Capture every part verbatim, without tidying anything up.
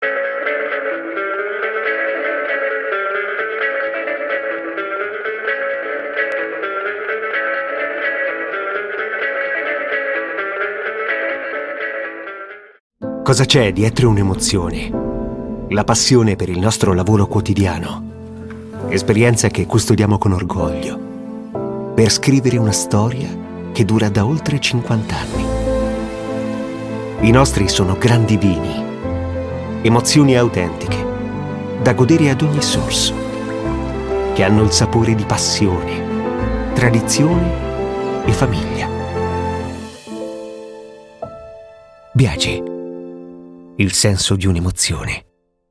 Cosa c'è dietro un'emozione? La passione per il nostro lavoro quotidiano. Esperienza che custodiamo con orgoglio. Per scrivere una storia che dura da oltre cinquanta anni. I nostri sono grandi vini. Emozioni autentiche, da godere ad ogni sorso. Che hanno il sapore di passione, tradizione e famiglia. Biagi. Il senso di un'emozione.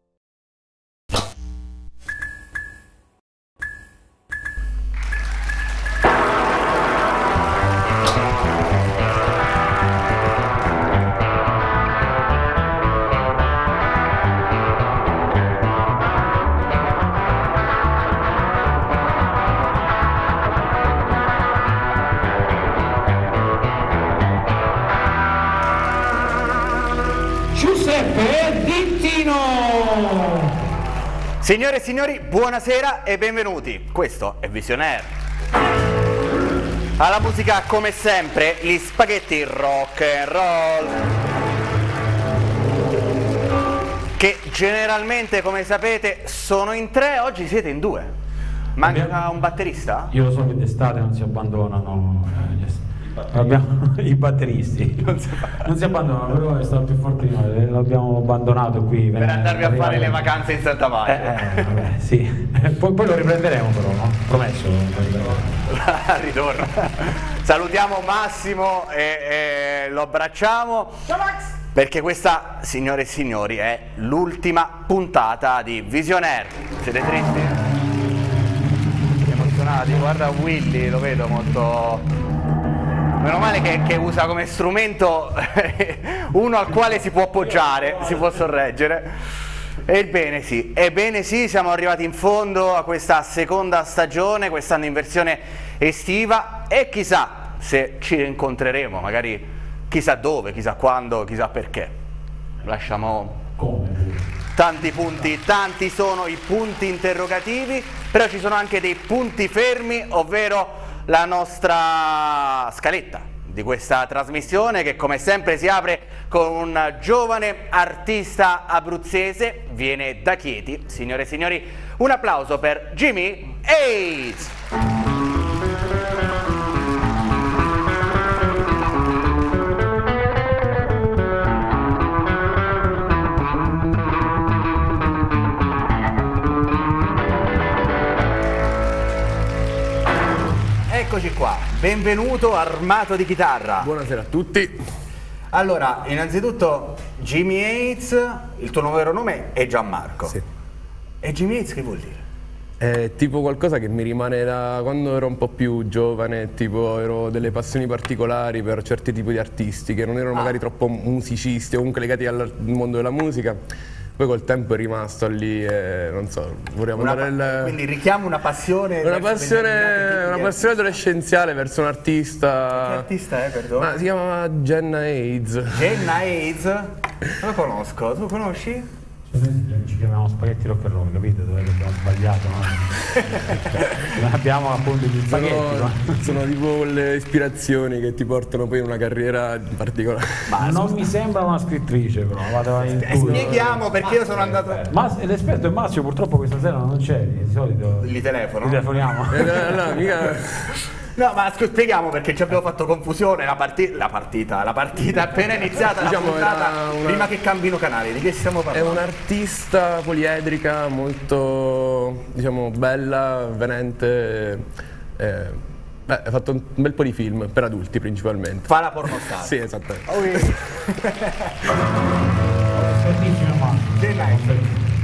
Signore e signori, buonasera e benvenuti. Questo è Visionaire. Alla musica, come sempre, gli spaghetti rock and roll, che generalmente, come sapete, sono in tre. Oggi siete in due. Manca Abbiamo... un batterista? Io lo so che d'estate non si abbandonano Abbiamo... i batteristi. Non si, non si abbandonano, però è stato più forte di noi. L'abbiamo abbandonato qui per andarvi a fare le vacanze in Santa Maria. Eh, eh, vabbè, sì. poi, poi lo riprenderemo, però, no? Promesso. Al ritorno. Salutiamo Massimo e, e lo abbracciamo. Ciao Max! Perché questa, signore e signori, è l'ultima puntata di Visionaire. Siete tristi? Emozionati? Guarda Willy, lo vedo molto... Meno male che, che usa come strumento uno al quale si può appoggiare, si può sorreggere. Ebbene sì, ebbene sì, siamo arrivati in fondo a questa seconda stagione, quest'anno in versione estiva, e chissà se ci incontreremo, magari chissà dove, chissà quando, chissà perché. Lasciamo tanti punti, tanti sono i punti interrogativi, però ci sono anche dei punti fermi, ovvero la nostra scaletta di questa trasmissione, che come sempre si apre con un giovane artista abruzzese, viene da Chieti. Signore e signori, un applauso per Jimmy Hates. Eccoci qua, benvenuto armato di chitarra. Buonasera a tutti. Allora, innanzitutto Jimmy Hates, il tuo vero nome è Gianmarco. Sì. E Jimmy Hates che vuol dire? È tipo qualcosa che mi rimane da quando ero un po' più giovane, tipo ero delle passioni particolari per certi tipi di artisti che non erano ah. magari troppo musicisti o comunque legati al mondo della musica. Poi col tempo è rimasto lì e non so, vorrei mandare il... Quindi richiamo una passione... Una passione, una passione adolescenziale verso un artista... Che artista è, perdono? Ma si chiama Jenna Hates. Jenna Hates? Non lo conosco, tu conosci? Ci chiamiamo spaghetti rock and roll, capite? Dove abbiamo sbagliato, no? Abbiamo appunto gli spaghetti. Sono, sono tipo quelle ispirazioni che ti portano poi in una carriera in particolare. Ma non mi sembra una scrittrice, però. Vado in eh, spieghiamo perché io sono andato. Ma l'esperto è Massimo, purtroppo questa sera non c'è, di solito. Gli telefono? Gli telefoniamo. Eh, no, no, mica. No, ma spieghiamo perché ci abbiamo fatto confusione. La, parti la partita, la partita è appena iniziata, diciamo, la puntata, una... prima che cambino canali. Di che stiamo parlando? È un'artista poliedrica molto, diciamo, bella, venente. Eh, beh, ha fatto un bel po' di film per adulti principalmente. Fa la pornostar. Sì, esattamente. Oh, yeah.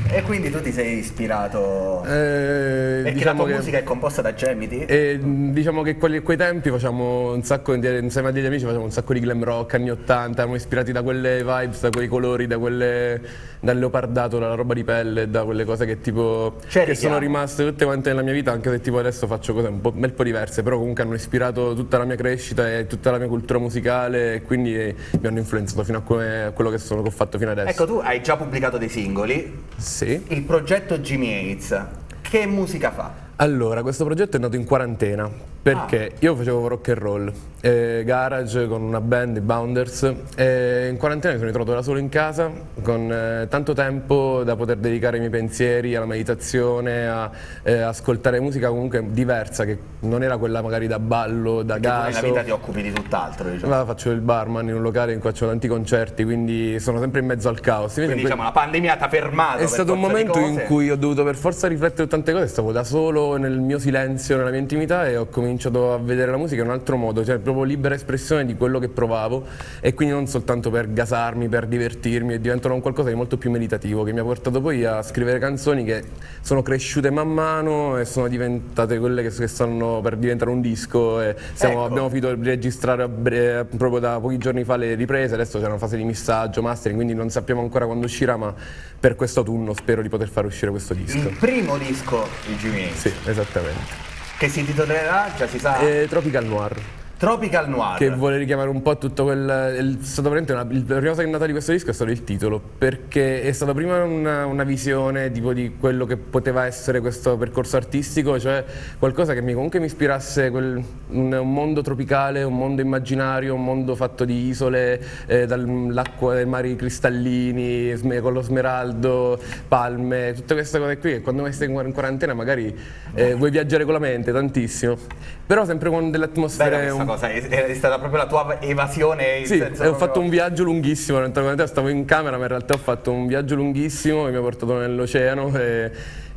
E quindi tu ti sei ispirato... Eh, Perché diciamo la tua che, musica è composta da Gemiti? e, diciamo che quelli, quei tempi facciamo un sacco, insieme a degli amici facciamo un sacco di glam rock, anni ottanta, eravamo ispirati da quelle vibes, da quei colori, da quelle, dal leopardato, dalla roba di pelle, da quelle cose che tipo C'è che richiamo. sono rimaste tutte quante nella mia vita, anche se tipo adesso faccio cose un, po', un bel po' diverse, però comunque hanno ispirato tutta la mia crescita e tutta la mia cultura musicale e quindi eh, mi hanno influenzato fino a, come, a quello che, sono, che ho fatto fino adesso. Ecco, tu hai già pubblicato dei singoli. Sì. Il progetto Jimmy Hates, che musica fa? Allora, questo progetto è nato in quarantena perché io facevo rock and roll, eh, garage con una band, i Bounders, e in quarantena mi sono ritrovato da solo in casa con eh, tanto tempo da poter dedicare i miei pensieri alla meditazione, a eh, ascoltare musica comunque diversa, che non era quella magari da ballo, da Perché tu nella gaso. vita ti occupi di tutt'altro, diciamo. Ma faccio il barman in un locale in cui faccio tanti concerti, quindi sono sempre in mezzo al caos. Invece Quindi in que- diciamo la pandemia ti ha fermato. È per stato un forza di momento in cose. cui ho dovuto per forza riflettere su tante cose, stavo da solo nel mio silenzio, nella mia intimità e ho cominciato a vedere la musica in un altro modo, cioè proprio libera espressione di quello che provavo e quindi non soltanto per gasarmi, per divertirmi, e diventano un qualcosa di molto più meditativo che mi ha portato poi a scrivere canzoni che sono cresciute man mano e sono diventate quelle che, che stanno per diventare un disco e siamo, Ecco. abbiamo finito di registrare a bre- proprio da pochi giorni fa le riprese, adesso c'è una fase di missaggio, mastering, quindi non sappiamo ancora quando uscirà, ma per questo autunno spero di poter far uscire questo disco. Il primo disco di Jimmy Hates, Sì, esattamente. che si intitolerà, già si sa, E Tropical Noir, Tropical Noir. che vuole richiamare un po' tutto quel... Il, è stato veramente una, il- la prima cosa che è nata di questo disco è stato il titolo, perché è stata prima una, una visione tipo di quello che poteva essere questo percorso artistico, cioè qualcosa che mi, comunque mi ispirasse, quel, un, un mondo tropicale, un mondo immaginario, un mondo fatto di isole, eh, dall'acqua dai mari cristallini, sme- con lo smeraldo, palme, tutte queste cose qui che quando vai in in quarantena magari eh, vuoi viaggiare con la mente tantissimo, però sempre con delle Bella atmosfere questa un cosa, è, è stata proprio la tua evasione. in sì, senso e ho proprio- fatto un viaggio lunghissimo, stavo in camera ma in realtà ho fatto un viaggio lunghissimo che mi ha portato nell'oceano e,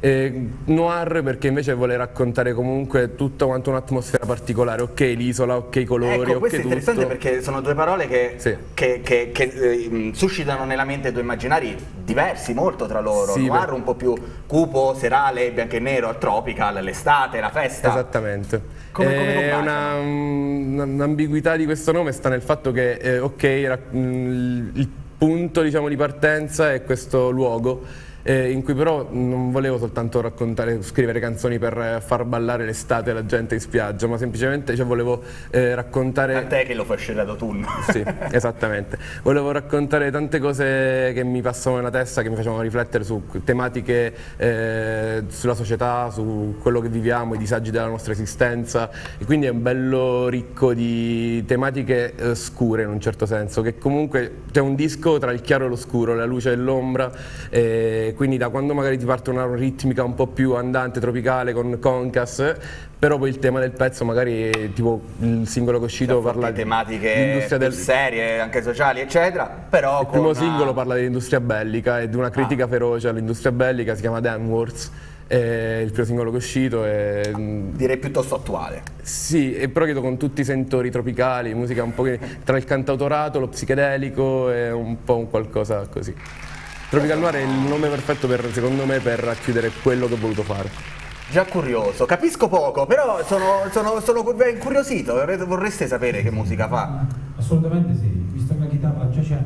e Noir perché invece vuole raccontare comunque tutta quanto un'atmosfera particolare, ok l'isola, ok i colori, Ecco, ok questo è tutto. interessante perché sono due parole che, Sì. che, che, che eh, suscitano nella mente due immaginari diversi molto tra loro. Sì, Noir per- un po' più cupo, serale, bianco e nero, tropical, l'estate, la festa. Esattamente. Come- come Eh, combaciano? una, un'ambiguità di questo nome sta nel fatto che, eh, ok, era, mh, il punto diciamo, di partenza è questo luogo, eh, in cui però non volevo soltanto raccontare, scrivere canzoni per eh, far ballare l'estate e la gente in spiaggia, ma semplicemente cioè, volevo eh, raccontare... Tant'è che lo fa uscire d'autunno. Sì, esattamente. Volevo raccontare tante cose che mi passavano nella testa, che mi facevano riflettere su tematiche eh, sulla società, su quello che viviamo, i disagi della nostra esistenza e quindi è un bello ricco di tematiche eh, scure in un certo senso, che comunque c'è un disco tra il chiaro e l'oscuro, la luce e l'ombra, e quindi da quando magari ti parte una ritmica un po' più andante, tropicale con Concas, però poi il tema del pezzo magari è, tipo il singolo che è uscito parla di tematiche dell'industria più del... serie, anche sociali, eccetera. Però Il primo con singolo una- parla dell'industria bellica e di una critica feroce all'industria bellica, si chiama Damn Wars, è il primo singolo che è uscito e, direi piuttosto attuale. sì, e però credo con tutti i sentori tropicali, musica un po' che- tra il cantautorato, lo psichedelico e un po' un qualcosa così. Tropical Noir è il nome perfetto per, secondo me, per racchiudere quello che ho voluto fare. Già curioso, capisco poco, però sono, sono, sono cur- incuriosito. Vorrei- Vorreste sapere che musica fa? Assolutamente sì, visto che la chitarra già c'è.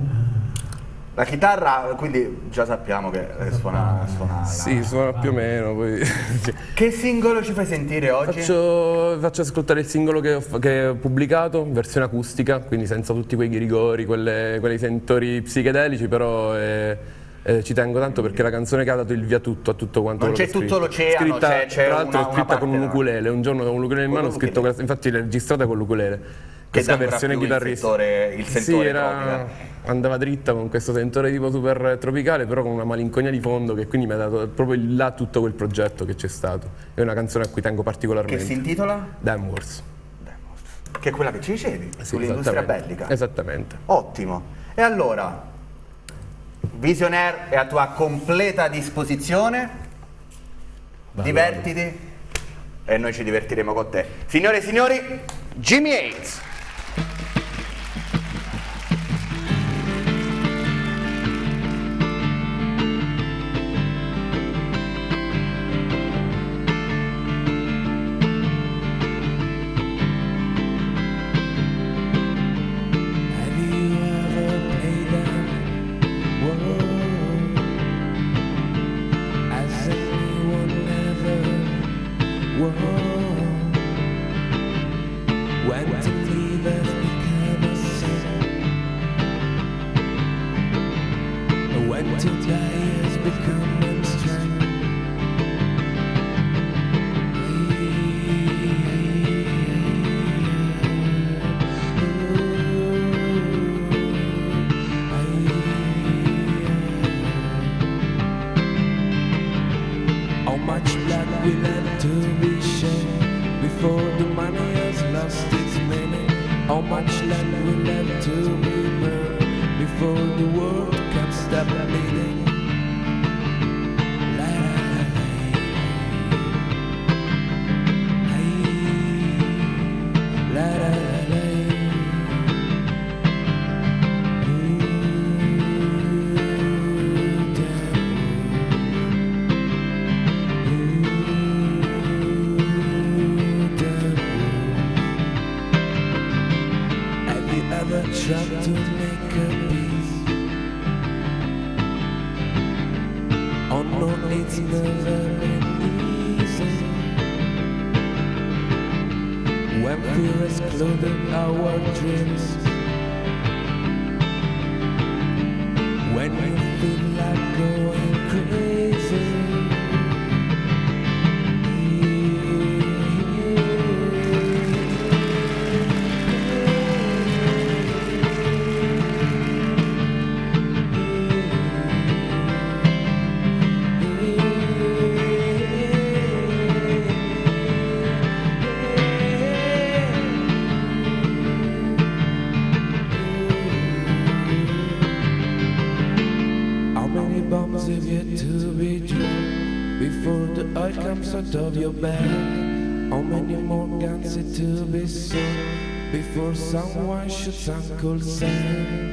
La chitarra, quindi già sappiamo che eh, suona, suona la- Sì, suona più o meno, poi... sì. Che singolo ci fai sentire oggi? Faccio, faccio ascoltare il singolo che ho, fa- che ho pubblicato, in versione acustica, quindi senza tutti quei ghirigori, quelle, quei sentori psichedelici, però eh, eh, ci tengo tanto perché è la canzone che ha dato il via tutto a tutto quanto Non quello c'è che ho tutto scritto. l'oceano, Scritta, c'è- c'è tra l'altro una- è una scritta parte con un no? ukulele, un giorno con un ukulele in Con mano ho scritto l'ukulele. questa, infatti l'ho registrata con l'ukulele. Che Questa dà ancora versione più il chitarrista. sentore- il Sì, sentore era, tropical. andava dritta con questo sentore tipo super tropicale, però con una malinconia di fondo che quindi mi ha dato proprio il là tutto quel progetto che c'è stato. È una canzone a cui tengo Che particolarmente. si intitola? Damn Wars. Che è quella che ci dicevi, Sì, sull'industria esattamente. bellica. Esattamente. Ottimo. E allora, Visionaire è a tua completa disposizione. Vado, Divertiti e noi ci divertiremo con te. Signore e signori, Jimmy Hates. world. When to leave has become a sin, when to die has become a strength. How much blood will have to be shed before the money has lost its meaning? How much land will have to be burned before the world can stop bleeding? La la la la, la la la la. Tried to make a peace. Oh no, it's never been easy. When fear has clothed our dreams, when you feel like going crazy. Bombs have yet to be dropped before the oil comes out of your bag? How many more guns have to be sold before someone shoots Uncle Sam?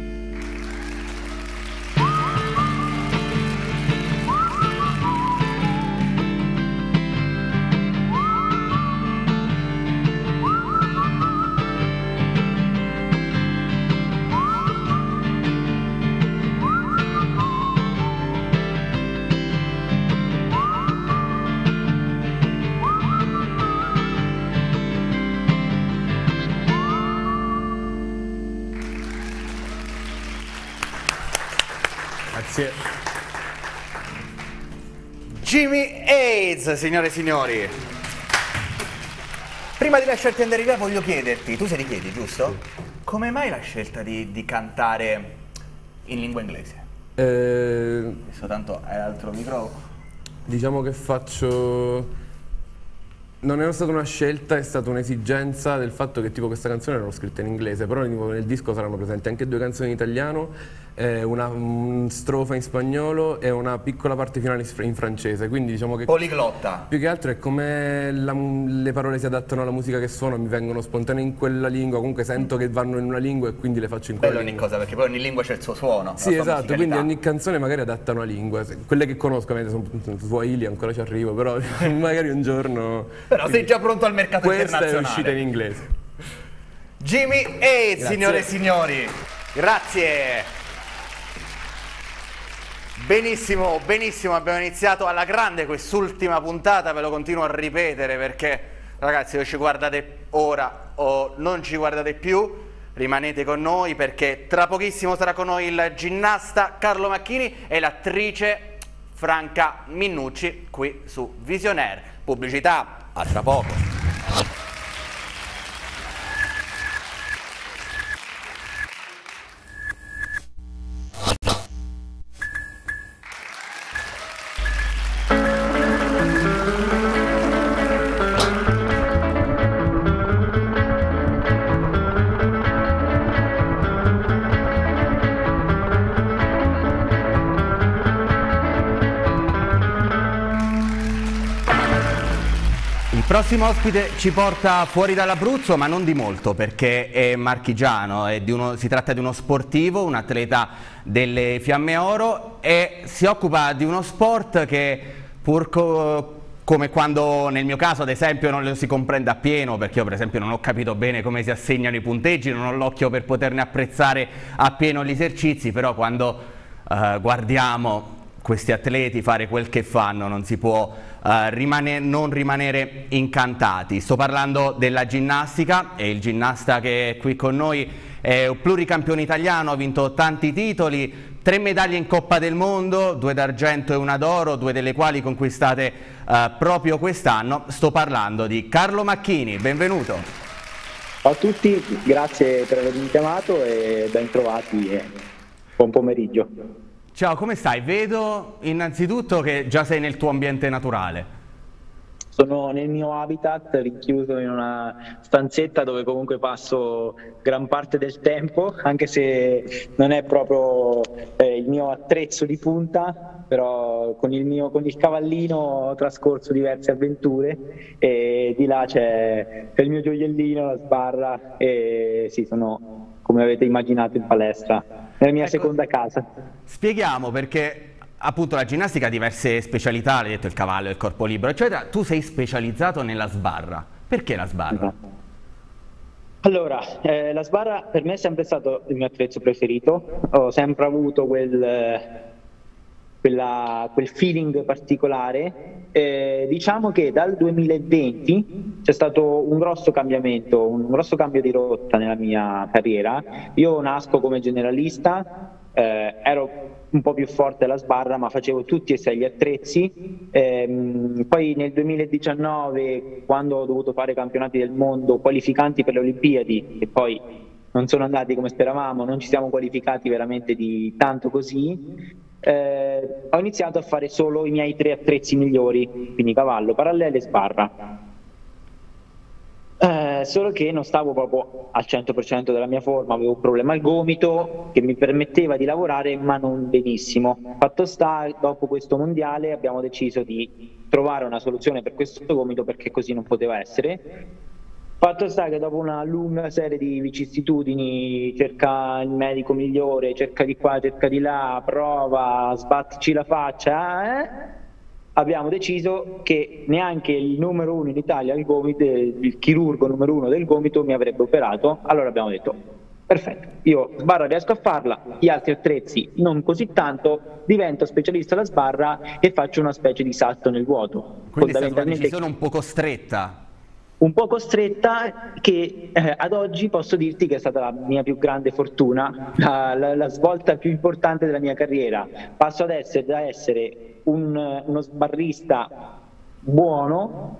Grazie. Jimmy Aids, signore e signori. Prima di lasciarti andare via voglio chiederti, tu sei di Chieti, giusto? Come mai la scelta di, di cantare in lingua inglese? Eh, Adesso tanto hai l'altro microfono. Diciamo che faccio... Non è stata una scelta, è stata un'esigenza del fatto che tipo questa canzone l'ho scritta in inglese, però nel disco saranno presenti anche due canzoni in italiano, eh, una un strofa in spagnolo e una piccola parte finale in francese, quindi diciamo che... Poliglotta. Più che altro è come la, le parole si adattano alla musica che suono, mi vengono spontanee in quella lingua, comunque sento che vanno in una lingua e quindi le faccio in quella Bello lingua. ogni cosa, perché poi ogni lingua c'è il suo suono. Sì, esatto, quindi ogni canzone magari adatta una lingua, quelle che conosco, sono Swahili, ancora ci arrivo, però magari un giorno... Però sei già pronto al mercato Questa internazionale. Questa è uscita in inglese. Jimmy Aids, Grazie. signore e signori. Grazie. Benissimo, benissimo, abbiamo iniziato alla grande quest'ultima puntata, ve lo continuo a ripetere perché ragazzi o ci guardate ora o non ci guardate più, rimanete con noi perché tra pochissimo sarà con noi il ginnasta Carlo Macchini e l'attrice Franca Minnucci qui su Visionaire. Pubblicità. A tra poco. Il prossimo ospite ci porta fuori dall'Abruzzo, ma non di molto, perché è marchigiano, è di uno, si tratta di uno sportivo, un atleta delle Fiamme Oro e si occupa di uno sport che pur co come quando nel mio caso ad esempio non lo si comprende appieno, perché io per esempio non ho capito bene come si assegnano i punteggi, non ho l'occhio per poterne apprezzare appieno gli esercizi, però quando uh, guardiamo questi atleti fare quel che fanno, non si può eh, rimane, non rimanere incantati. Sto parlando della ginnastica e il ginnasta che è qui con noi è un pluricampione italiano, ha vinto tanti titoli, tre medaglie in Coppa del Mondo, due d'argento e una d'oro, due delle quali conquistate eh, proprio quest'anno. Sto parlando di Carlo Macchini, benvenuto. Ciao a tutti, grazie per avermi chiamato e ben trovati e buon pomeriggio. Ciao, come stai? Vedo innanzitutto che già sei nel tuo ambiente naturale. Sono nel mio habitat, rinchiuso in una stanzetta dove comunque passo gran parte del tempo, anche se non è proprio eh, il mio attrezzo di punta, però con il, mio, con il cavallino ho trascorso diverse avventure e di là c'è il mio gioiellino, la sbarra e sì, sono, come avete immaginato, in palestra, nella mia ecco, seconda casa. Spieghiamo perché... Appunto la ginnastica ha diverse specialità, l'hai detto il cavallo, il corpo libero, eccetera. Tu sei specializzato nella sbarra. Perché la sbarra? Allora, eh, la sbarra per me è sempre stato il mio attrezzo preferito. Ho sempre avuto quel, quella, quel feeling particolare. Eh, diciamo che dal duemilaventi c'è stato un grosso cambiamento, un grosso cambio di rotta nella mia carriera. Io nasco come generalista, eh, ero un po' più forte alla sbarra, ma facevo tutti e sei gli attrezzi. Ehm, poi nel duemiladiciannove, quando ho dovuto fare campionati del mondo qualificanti per le Olimpiadi, e poi non sono andati come speravamo, non ci siamo qualificati veramente di tanto così, eh, ho iniziato a fare solo i miei tre attrezzi migliori, quindi cavallo, parallele e sbarra. Eh, solo che non stavo proprio al cento per cento della mia forma, avevo un problema al gomito che mi permetteva di lavorare ma non benissimo. Fatto sta, dopo questo mondiale abbiamo deciso di trovare una soluzione per questo gomito perché così non poteva essere. Fatto sta che dopo una lunga serie di vicissitudini, cerca il medico migliore, cerca di qua, cerca di là, prova, sbattici la faccia, eh? Abbiamo deciso che neanche il numero uno in Italia, il, gomito, il chirurgo numero uno del gomito mi avrebbe operato. Allora abbiamo detto, perfetto, io sbarra riesco a farla, gli altri attrezzi non così tanto, divento specialista alla sbarra e faccio una specie di salto nel vuoto. Quindi è stata una decisione un poco stretta. Un po' costretta che eh, ad oggi posso dirti che è stata la mia più grande fortuna, la, la, la svolta più importante della mia carriera. Passo ad essere, da essere un, uno sbarrista buono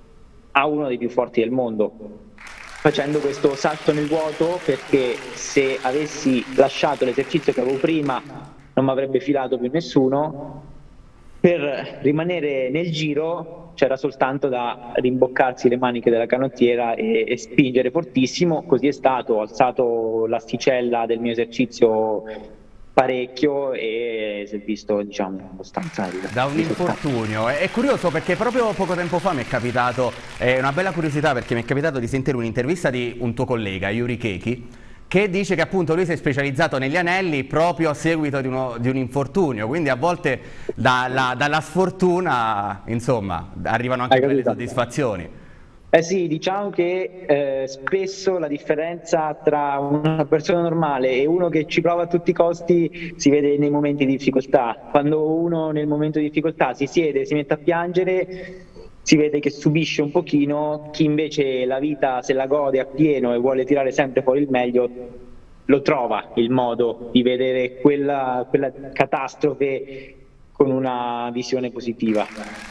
a uno dei più forti del mondo, facendo questo salto nel vuoto, perché se avessi lasciato l'esercizio che avevo prima non mi avrebbe filato più nessuno. Per rimanere nel giro c'era soltanto da rimboccarsi le maniche della canottiera e, e spingere fortissimo. Così è stato, ho alzato l'asticella del mio esercizio parecchio e si è visto, diciamo, abbastanza da un infortunio. È curioso perché proprio poco tempo fa mi è capitato, è una bella curiosità perché mi è capitato di sentire un'intervista di un tuo collega, Yuri Keki, che dice che appunto lui si è specializzato negli anelli proprio a seguito di, uno, di un infortunio, quindi a volte da, la, dalla sfortuna, insomma, arrivano anche delle soddisfazioni. Eh sì, diciamo che eh, spesso la differenza tra una persona normale e uno che ci prova a tutti i costi si vede nei momenti di difficoltà. Quando uno nel momento di difficoltà si siede, si mette a piangere, si vede che subisce un pochino. Chi invece la vita se la gode appieno e vuole tirare sempre fuori il meglio, lo trova il modo di vedere quella, quella catastrofe con una visione positiva.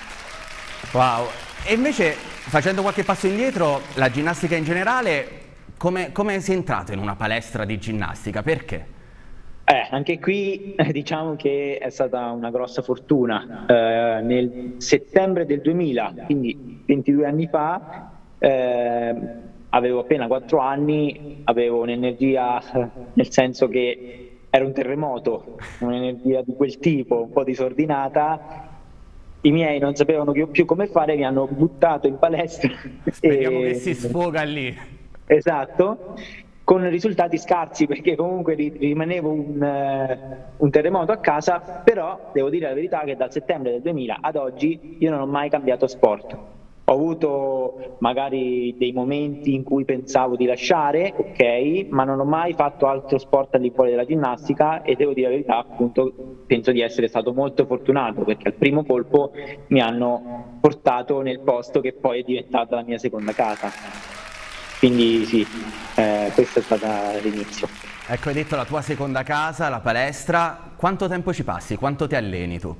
Wow, e invece facendo qualche passo indietro, la ginnastica in generale, come, come sei entrato in una palestra di ginnastica? Perché? Eh, anche qui eh, diciamo che è stata una grossa fortuna. Eh, nel settembre del duemila, quindi ventidue anni fa, eh, avevo appena quattro anni, avevo un'energia, nel senso che era un terremoto, un'energia di quel tipo, un po' disordinata. I miei non sapevano più come fare, mi hanno buttato in palestra. Speriamo e... che si sfoga lì. Esatto. Con risultati scarsi, perché comunque rimanevo un, uh, un terremoto a casa, però devo dire la verità che dal settembre del duemila ad oggi io non ho mai cambiato sport. Ho avuto magari dei momenti in cui pensavo di lasciare, ok, ma non ho mai fatto altro sport al di fuori della ginnastica e devo dire la verità, appunto, penso di essere stato molto fortunato perché al primo colpo mi hanno portato nel posto che poi è diventata la mia seconda casa. Quindi sì, eh, questo è stato l'inizio. Ecco, hai detto la tua seconda casa, la palestra. Quanto tempo ci passi? Quanto ti alleni tu?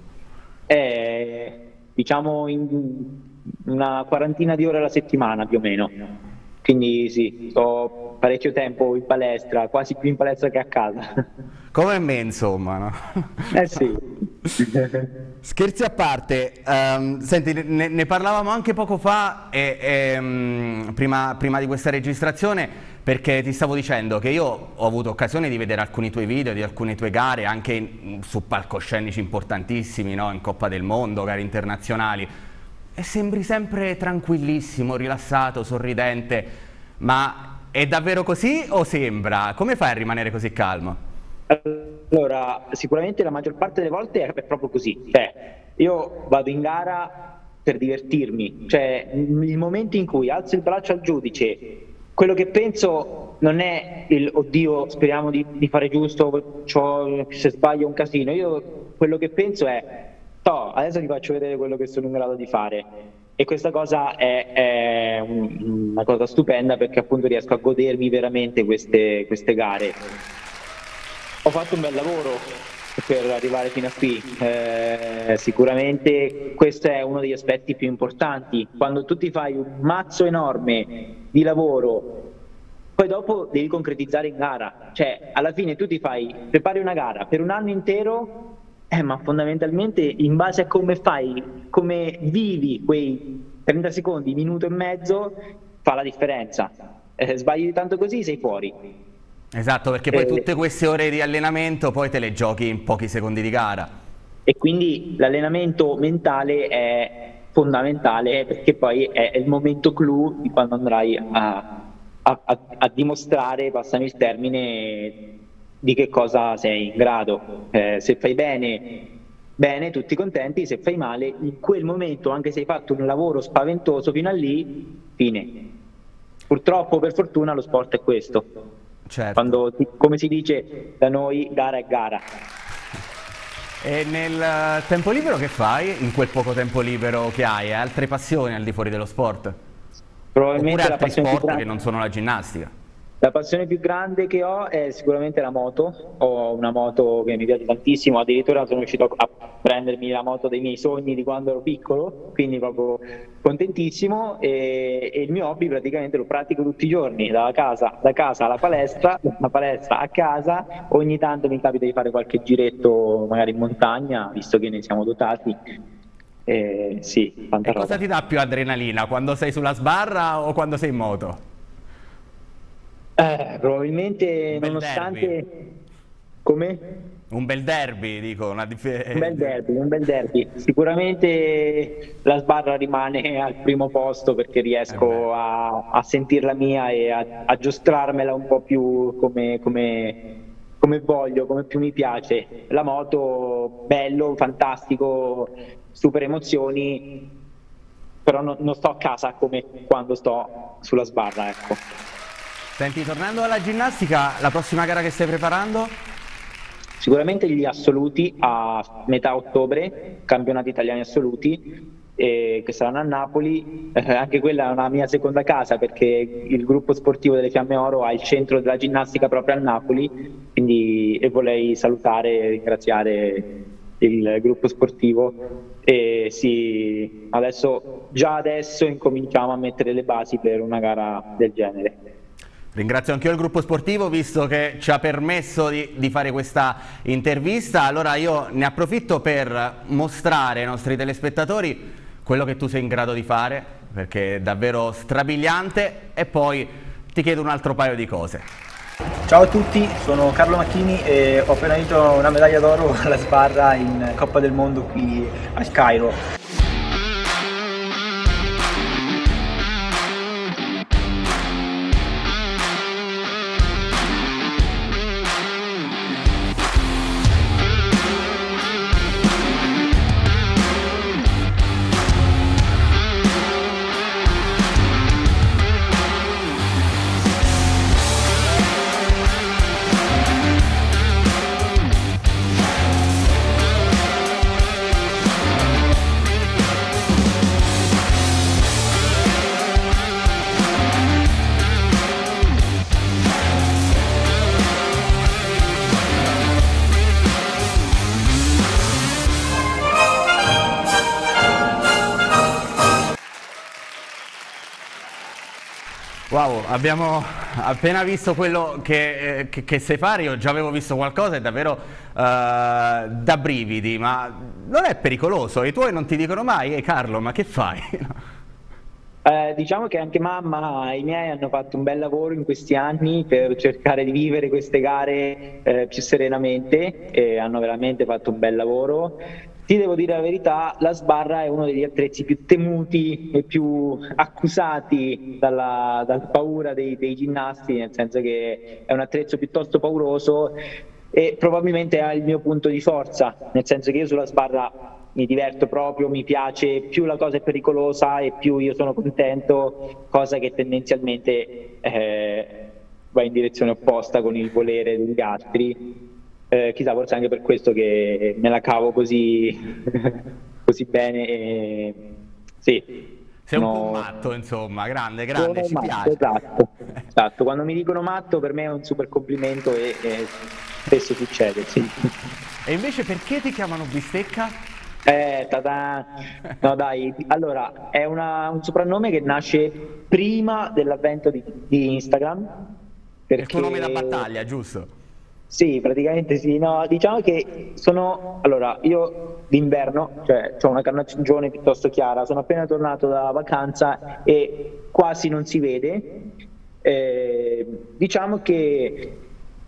Eh, diciamo in una quarantina di ore alla settimana più o meno, quindi sì, sto parecchio tempo in palestra, quasi più in palestra che a casa. Come me, insomma, no? Eh sì. Scherzi a parte, um, senti, ne, ne parlavamo anche poco fa, e, e, um, prima, prima di questa registrazione, perché ti stavo dicendo che io ho avuto occasione di vedere alcuni tuoi video, di alcune tue gare, anche in, su palcoscenici importantissimi, no? In Coppa del Mondo, gare internazionali, e sembri sempre tranquillissimo, rilassato, sorridente, ma è davvero così o sembra? Come fai a rimanere così calmo? Allora, sicuramente la maggior parte delle volte è proprio così, cioè io vado in gara per divertirmi, cioè il momento in cui alzo il braccio al giudice, quello che penso non è il oddio speriamo di, di fare giusto, se sbaglio un casino, io quello che penso è no, adesso ti faccio vedere quello che sono in grado di fare. E questa cosa è, è una cosa stupenda perché appunto riesco a godermi veramente queste, queste gare. Ho fatto un bel lavoro per arrivare fino a qui, eh, sicuramente questo è uno degli aspetti più importanti. Quando tu ti fai un mazzo enorme di lavoro, poi dopo devi concretizzare in gara, cioè alla fine tu ti fai, prepari una gara per un anno intero. Eh, ma fondamentalmente in base a come fai, come vivi quei trenta secondi, minuto e mezzo, fa la differenza. Eh, sbagli di tanto così, sei fuori. Esatto, perché poi eh, tutte queste ore di allenamento poi te le giochi in pochi secondi di gara. E quindi l'allenamento mentale è fondamentale perché poi è il momento clou di quando andrai a, a, a, a dimostrare, passami il termine, di che cosa sei in grado. Eh, se fai bene, bene, tutti contenti, se fai male, in quel momento, anche se hai fatto un lavoro spaventoso fino a lì, fine. Purtroppo, per fortuna, lo sport è questo. Certo. Quando, come si dice da noi, gara è gara. E nel tempo libero che fai? In quel poco tempo libero che hai? Hai altre passioni al di fuori dello sport? Probabilmente Oppure la altri passione sport più grande... che non sono la ginnastica? La passione più grande che ho è sicuramente la moto. Ho una moto che mi piace tantissimo, addirittura sono riuscito a prendermi la moto dei miei sogni di quando ero piccolo, quindi proprio contentissimo, e, e il mio hobby praticamente lo pratico tutti i giorni, da casa, da casa alla palestra, dalla palestra a casa. Ogni tanto mi capita di fare qualche giretto magari in montagna, visto che ne siamo dotati. Eh, sì, tanta e roba. Cosa ti dà più adrenalina, quando sei sulla sbarra o quando sei in moto? Eh, probabilmente nonostante derby. Come? Un bel derby, dico, una dif- un bel derby, un bel derby. Sicuramente la sbarra rimane al primo posto perché riesco eh a, a sentirla mia e a, a giostrarmela un po' più come, come, come voglio, come più mi piace. La moto, bello, fantastico, super emozioni, però no, non sto a casa come quando sto sulla sbarra, ecco. Senti, tornando alla ginnastica, la prossima gara che stai preparando? Sicuramente gli assoluti a metà ottobre, campionati italiani assoluti, eh, che saranno a Napoli. Eh, anche quella è una mia seconda casa perché il gruppo sportivo delle Fiamme Oro ha il centro della ginnastica proprio a Napoli, quindi e vorrei salutare e ringraziare il gruppo sportivo. E sì, adesso, già adesso incominciamo a mettere le basi per una gara del genere. Ringrazio anche io il gruppo sportivo, visto che ci ha permesso di, di fare questa intervista. Allora io ne approfitto per mostrare ai nostri telespettatori quello che tu sei in grado di fare, perché è davvero strabiliante, e poi ti chiedo un altro paio di cose. Ciao a tutti, sono Carlo Macchini e ho appena vinto una medaglia d'oro alla sbarra in Coppa del Mondo qui al Cairo. Wow, abbiamo appena visto quello che, eh, che, che sai fare. Io già avevo visto qualcosa, è davvero uh, da brividi, ma non è pericoloso? I tuoi non ti dicono mai, ehi Carlo, ma che fai? Eh, diciamo che anche mamma e i miei hanno fatto un bel lavoro in questi anni per cercare di vivere queste gare eh, più serenamente, e hanno veramente fatto un bel lavoro. Ti devo dire la verità, la sbarra è uno degli attrezzi più temuti e più accusati dalla, dalla paura dei, dei ginnasti, nel senso che è un attrezzo piuttosto pauroso e probabilmente ha il mio punto di forza, nel senso che io sulla sbarra mi diverto proprio, mi piace, più la cosa è pericolosa e più io sono contento, cosa che tendenzialmente eh, va in direzione opposta con il volere degli altri. Eh, chissà, forse anche per questo che me la cavo così, così bene. E... Sì. Sei no... un po' matto, insomma, grande, grande, Sono ci matto, piace. Esatto, esatto, quando mi dicono matto per me è un super complimento e, e spesso succede, sì. E invece perché ti chiamano bistecca? Eh, ta-da. No dai, allora, è una, un soprannome che nasce prima dell'avvento di, di Instagram. Perché... È il tuo nome da battaglia, giusto? Sì, praticamente sì, no, diciamo che sono, allora, io d'inverno, cioè ho una carnagione piuttosto chiara, sono appena tornato da vacanza e quasi non si vede, eh, diciamo che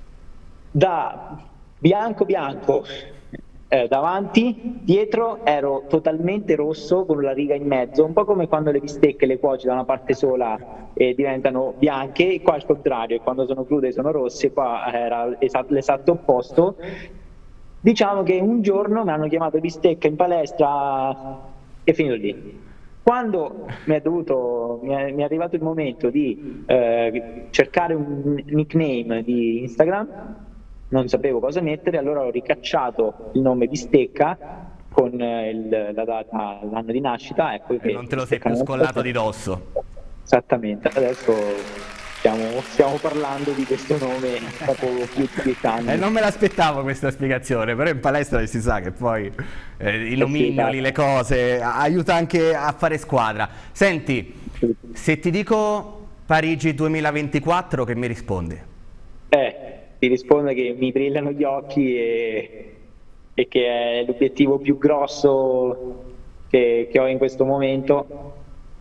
da bianco bianco eh, davanti, dietro ero totalmente rosso con la riga in mezzo, un po' come quando le bistecche le cuoci da una parte sola e diventano bianche, e qua al contrario, quando sono crude sono rosse, qua era esatto, l'esatto opposto. Diciamo che un giorno mi hanno chiamato bistecca in palestra e finito lì. Quando mi è, dovuto, mi è, mi è arrivato il momento di eh, cercare un nickname di Instagram, non sapevo cosa mettere, allora ho ricacciato il nome bistecca con il, la data, l'anno di nascita. Ecco, e non te lo sei più scollato di dosso. Esattamente, adesso stiamo, stiamo parlando di questo nome dopo più di dieci anni. Eh, non me l'aspettavo questa spiegazione, però in palestra si sa che poi eh, i nomignoli, le cose, aiuta anche a fare squadra. Senti, se ti dico Parigi duemilaventiquattro, che mi rispondi? Eh, ti rispondo che mi brillano gli occhi e, e che è l'obiettivo più grosso che, che ho in questo momento.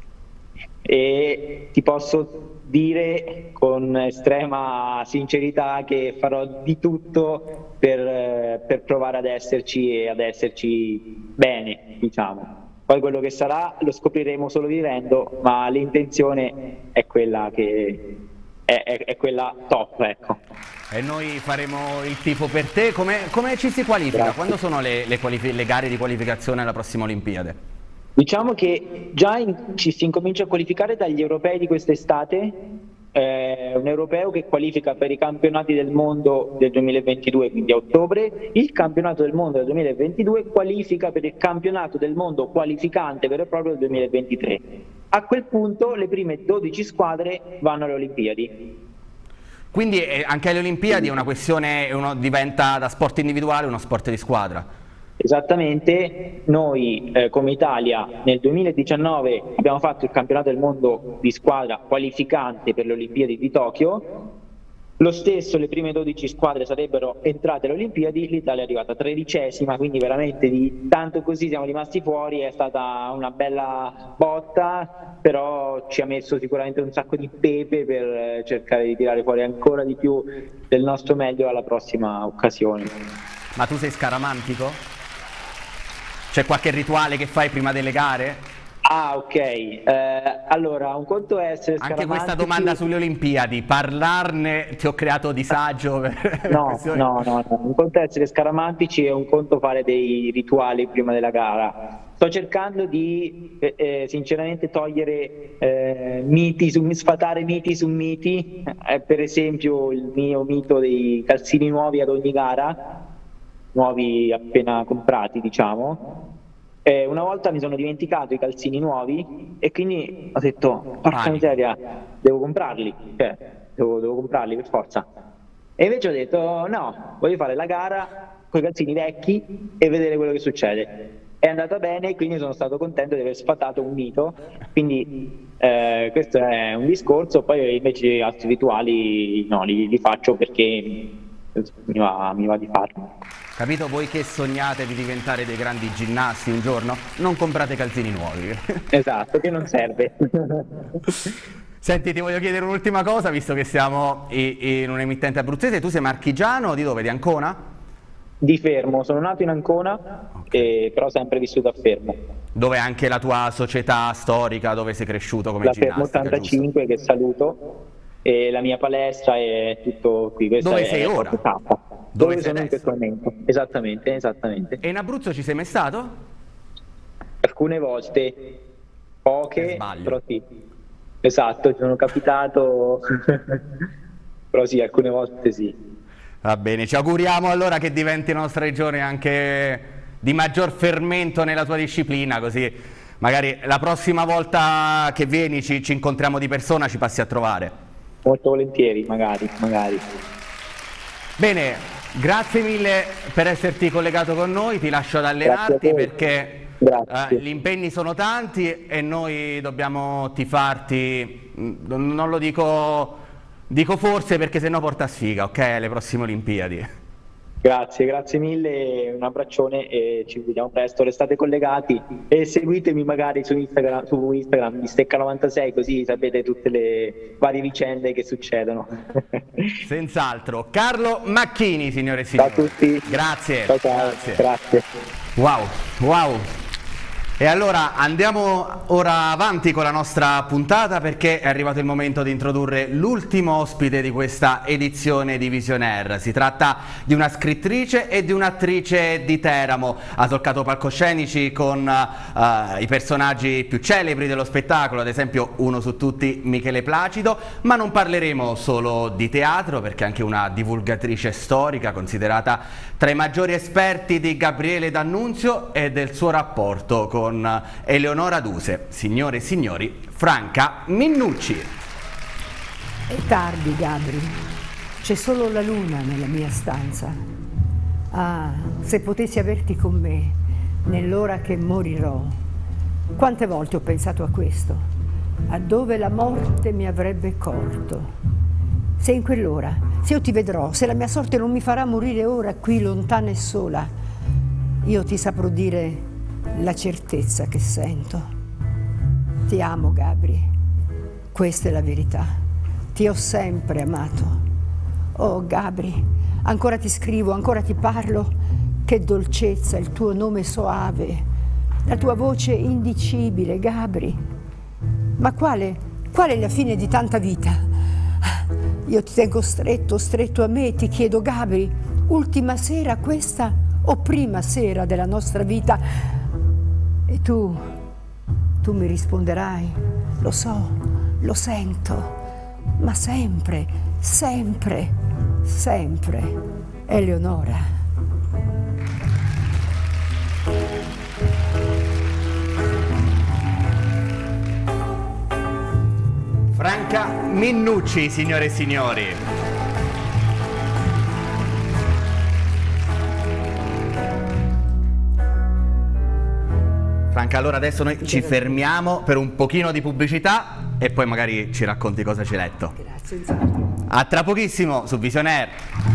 E ti posso dire con estrema sincerità che farò di tutto per, per provare ad esserci e ad esserci bene, diciamo. Poi quello che sarà lo scopriremo solo vivendo, ma l'intenzione è quella che è, è, è quella top, ecco. E noi faremo il tifo per te. Come, come ci si qualifica? Grazie. Quando sono le, le, le gare di qualificazione alla prossima Olimpiade? Diciamo che già in, ci si incomincia a qualificare dagli europei di quest'estate, eh, un europeo che qualifica per i campionati del mondo del duemilaventidue, quindi a ottobre, il campionato del mondo del duemilaventidue qualifica per il campionato del mondo qualificante vero e proprio del duemilaventitré. A quel punto le prime dodici squadre vanno alle Olimpiadi. Quindi eh, anche alle Olimpiadi è una questione, uno diventa da sport individuale uno sport di squadra. Esattamente, noi eh, come Italia nel duemiladiciannove abbiamo fatto il campionato del mondo di squadra qualificante per le Olimpiadi di Tokyo, lo stesso le prime dodici squadre sarebbero entrate alle Olimpiadi, l'Italia è arrivata tredicesima, quindi veramente di tanto così siamo rimasti fuori, è stata una bella botta, però ci ha messo sicuramente un sacco di pepe per cercare di tirare fuori ancora di più del nostro meglio alla prossima occasione. Ma tu sei scaramantico? C'è qualche rituale che fai prima delle gare? Ah, ok. Eh, allora, un conto è essere scaramantici. Anche questa domanda sulle Olimpiadi, parlarne ti ho creato disagio? Per no, no, no, no, un conto è essere scaramantici e un conto fare dei rituali prima della gara. Sto cercando di eh, eh, sinceramente togliere eh, miti, su, sfatare miti su miti, eh, per esempio il mio mito dei calzini nuovi ad ogni gara, nuovi appena comprati, diciamo. Eh, una volta mi sono dimenticato i calzini nuovi e quindi ho detto porca miseria, devo comprarli, cioè devo, devo comprarli per forza. E invece ho detto no, voglio fare la gara con i calzini vecchi e vedere quello che succede. è andata bene, quindi sono stato contento di aver sfatato un mito, quindi eh, questo è un discorso. Poi invece altri rituali no, li, li faccio perché mi va, mi va di farlo. Capito? Voi che sognate di diventare dei grandi ginnasti un giorno, non comprate calzini nuovi. Esatto, che non serve. Senti, ti voglio chiedere un'ultima cosa, visto che siamo in un emittente abruzzese. Tu sei marchigiano, di dove? Di Ancona? Di Fermo, sono nato in Ancona, okay. e, però sempre vissuto a Fermo. Dove è anche la tua società storica, dove sei cresciuto come la ginnastica? La Fermo ottantacinque, giusto? Che saluto, e la mia palestra è tutto qui. Questa dove è sei ora? Dove, dove sono in questo momento? Esattamente, esattamente. E in Abruzzo ci sei mai stato? Alcune volte, poche, però sì. Esatto, ci sono capitato, però sì, alcune volte sì. Va bene, ci auguriamo allora che diventi la nostra regione anche di maggior fermento nella tua disciplina, così magari la prossima volta che vieni ci, ci incontriamo di persona, ci passi a trovare. Molto volentieri, magari, magari. Bene, grazie mille per esserti collegato con noi, ti lascio ad allenarti perché eh, gli impegni sono tanti e noi dobbiamo tifarti, non lo dico... Dico forse perché sennò porta sfiga, ok? Alle prossime Olimpiadi. Grazie, grazie mille, un abbraccione e ci vediamo presto. Restate collegati e seguitemi magari su Instagram, su Instagram di Stecca novantasei, così sapete tutte le varie vicende che succedono. Senz'altro. Carlo Macchini, signore e signori. Ciao a tutti. Grazie. Ciao, ciao. Grazie. Grazie. Wow, wow. E allora andiamo ora avanti con la nostra puntata perché è arrivato il momento di introdurre l'ultimo ospite di questa edizione di Visionaire. Si tratta di una scrittrice e di un'attrice di Teramo. Ha toccato palcoscenici con uh, i personaggi più celebri dello spettacolo, ad esempio uno su tutti Michele Placido, ma non parleremo solo di teatro perché è anche una divulgatrice storica considerata tra i maggiori esperti di Gabriele D'Annunzio e del suo rapporto con con Eleonora Duse. Signore e signori, Franca Minnucci. È tardi, Gabri. C'è solo la luna nella mia stanza. Ah, se potessi averti con me nell'ora che morirò. Quante volte ho pensato a questo, a dove la morte mi avrebbe colto. Se in quell'ora, se io ti vedrò, se la mia sorte non mi farà morire ora qui lontana e sola, io ti saprò dire la certezza che sento. Ti amo, Gabri. Questa è la verità. Ti ho sempre amato. Oh, Gabri, ancora ti scrivo, ancora ti parlo. Che dolcezza, il tuo nome soave, la tua voce indicibile, Gabri. Ma quale, qual è la fine di tanta vita? Io ti tengo stretto, stretto a me, ti chiedo, Gabri, ultima sera questa o prima sera della nostra vita? E tu, tu mi risponderai, lo so, lo sento, ma sempre, sempre, sempre, Eleonora. Franca Minnucci, signore e signori. Franca, allora adesso noi ci fermiamo per un pochino di pubblicità e poi magari ci racconti cosa ci hai letto. Grazie. A tra pochissimo su Visionaire.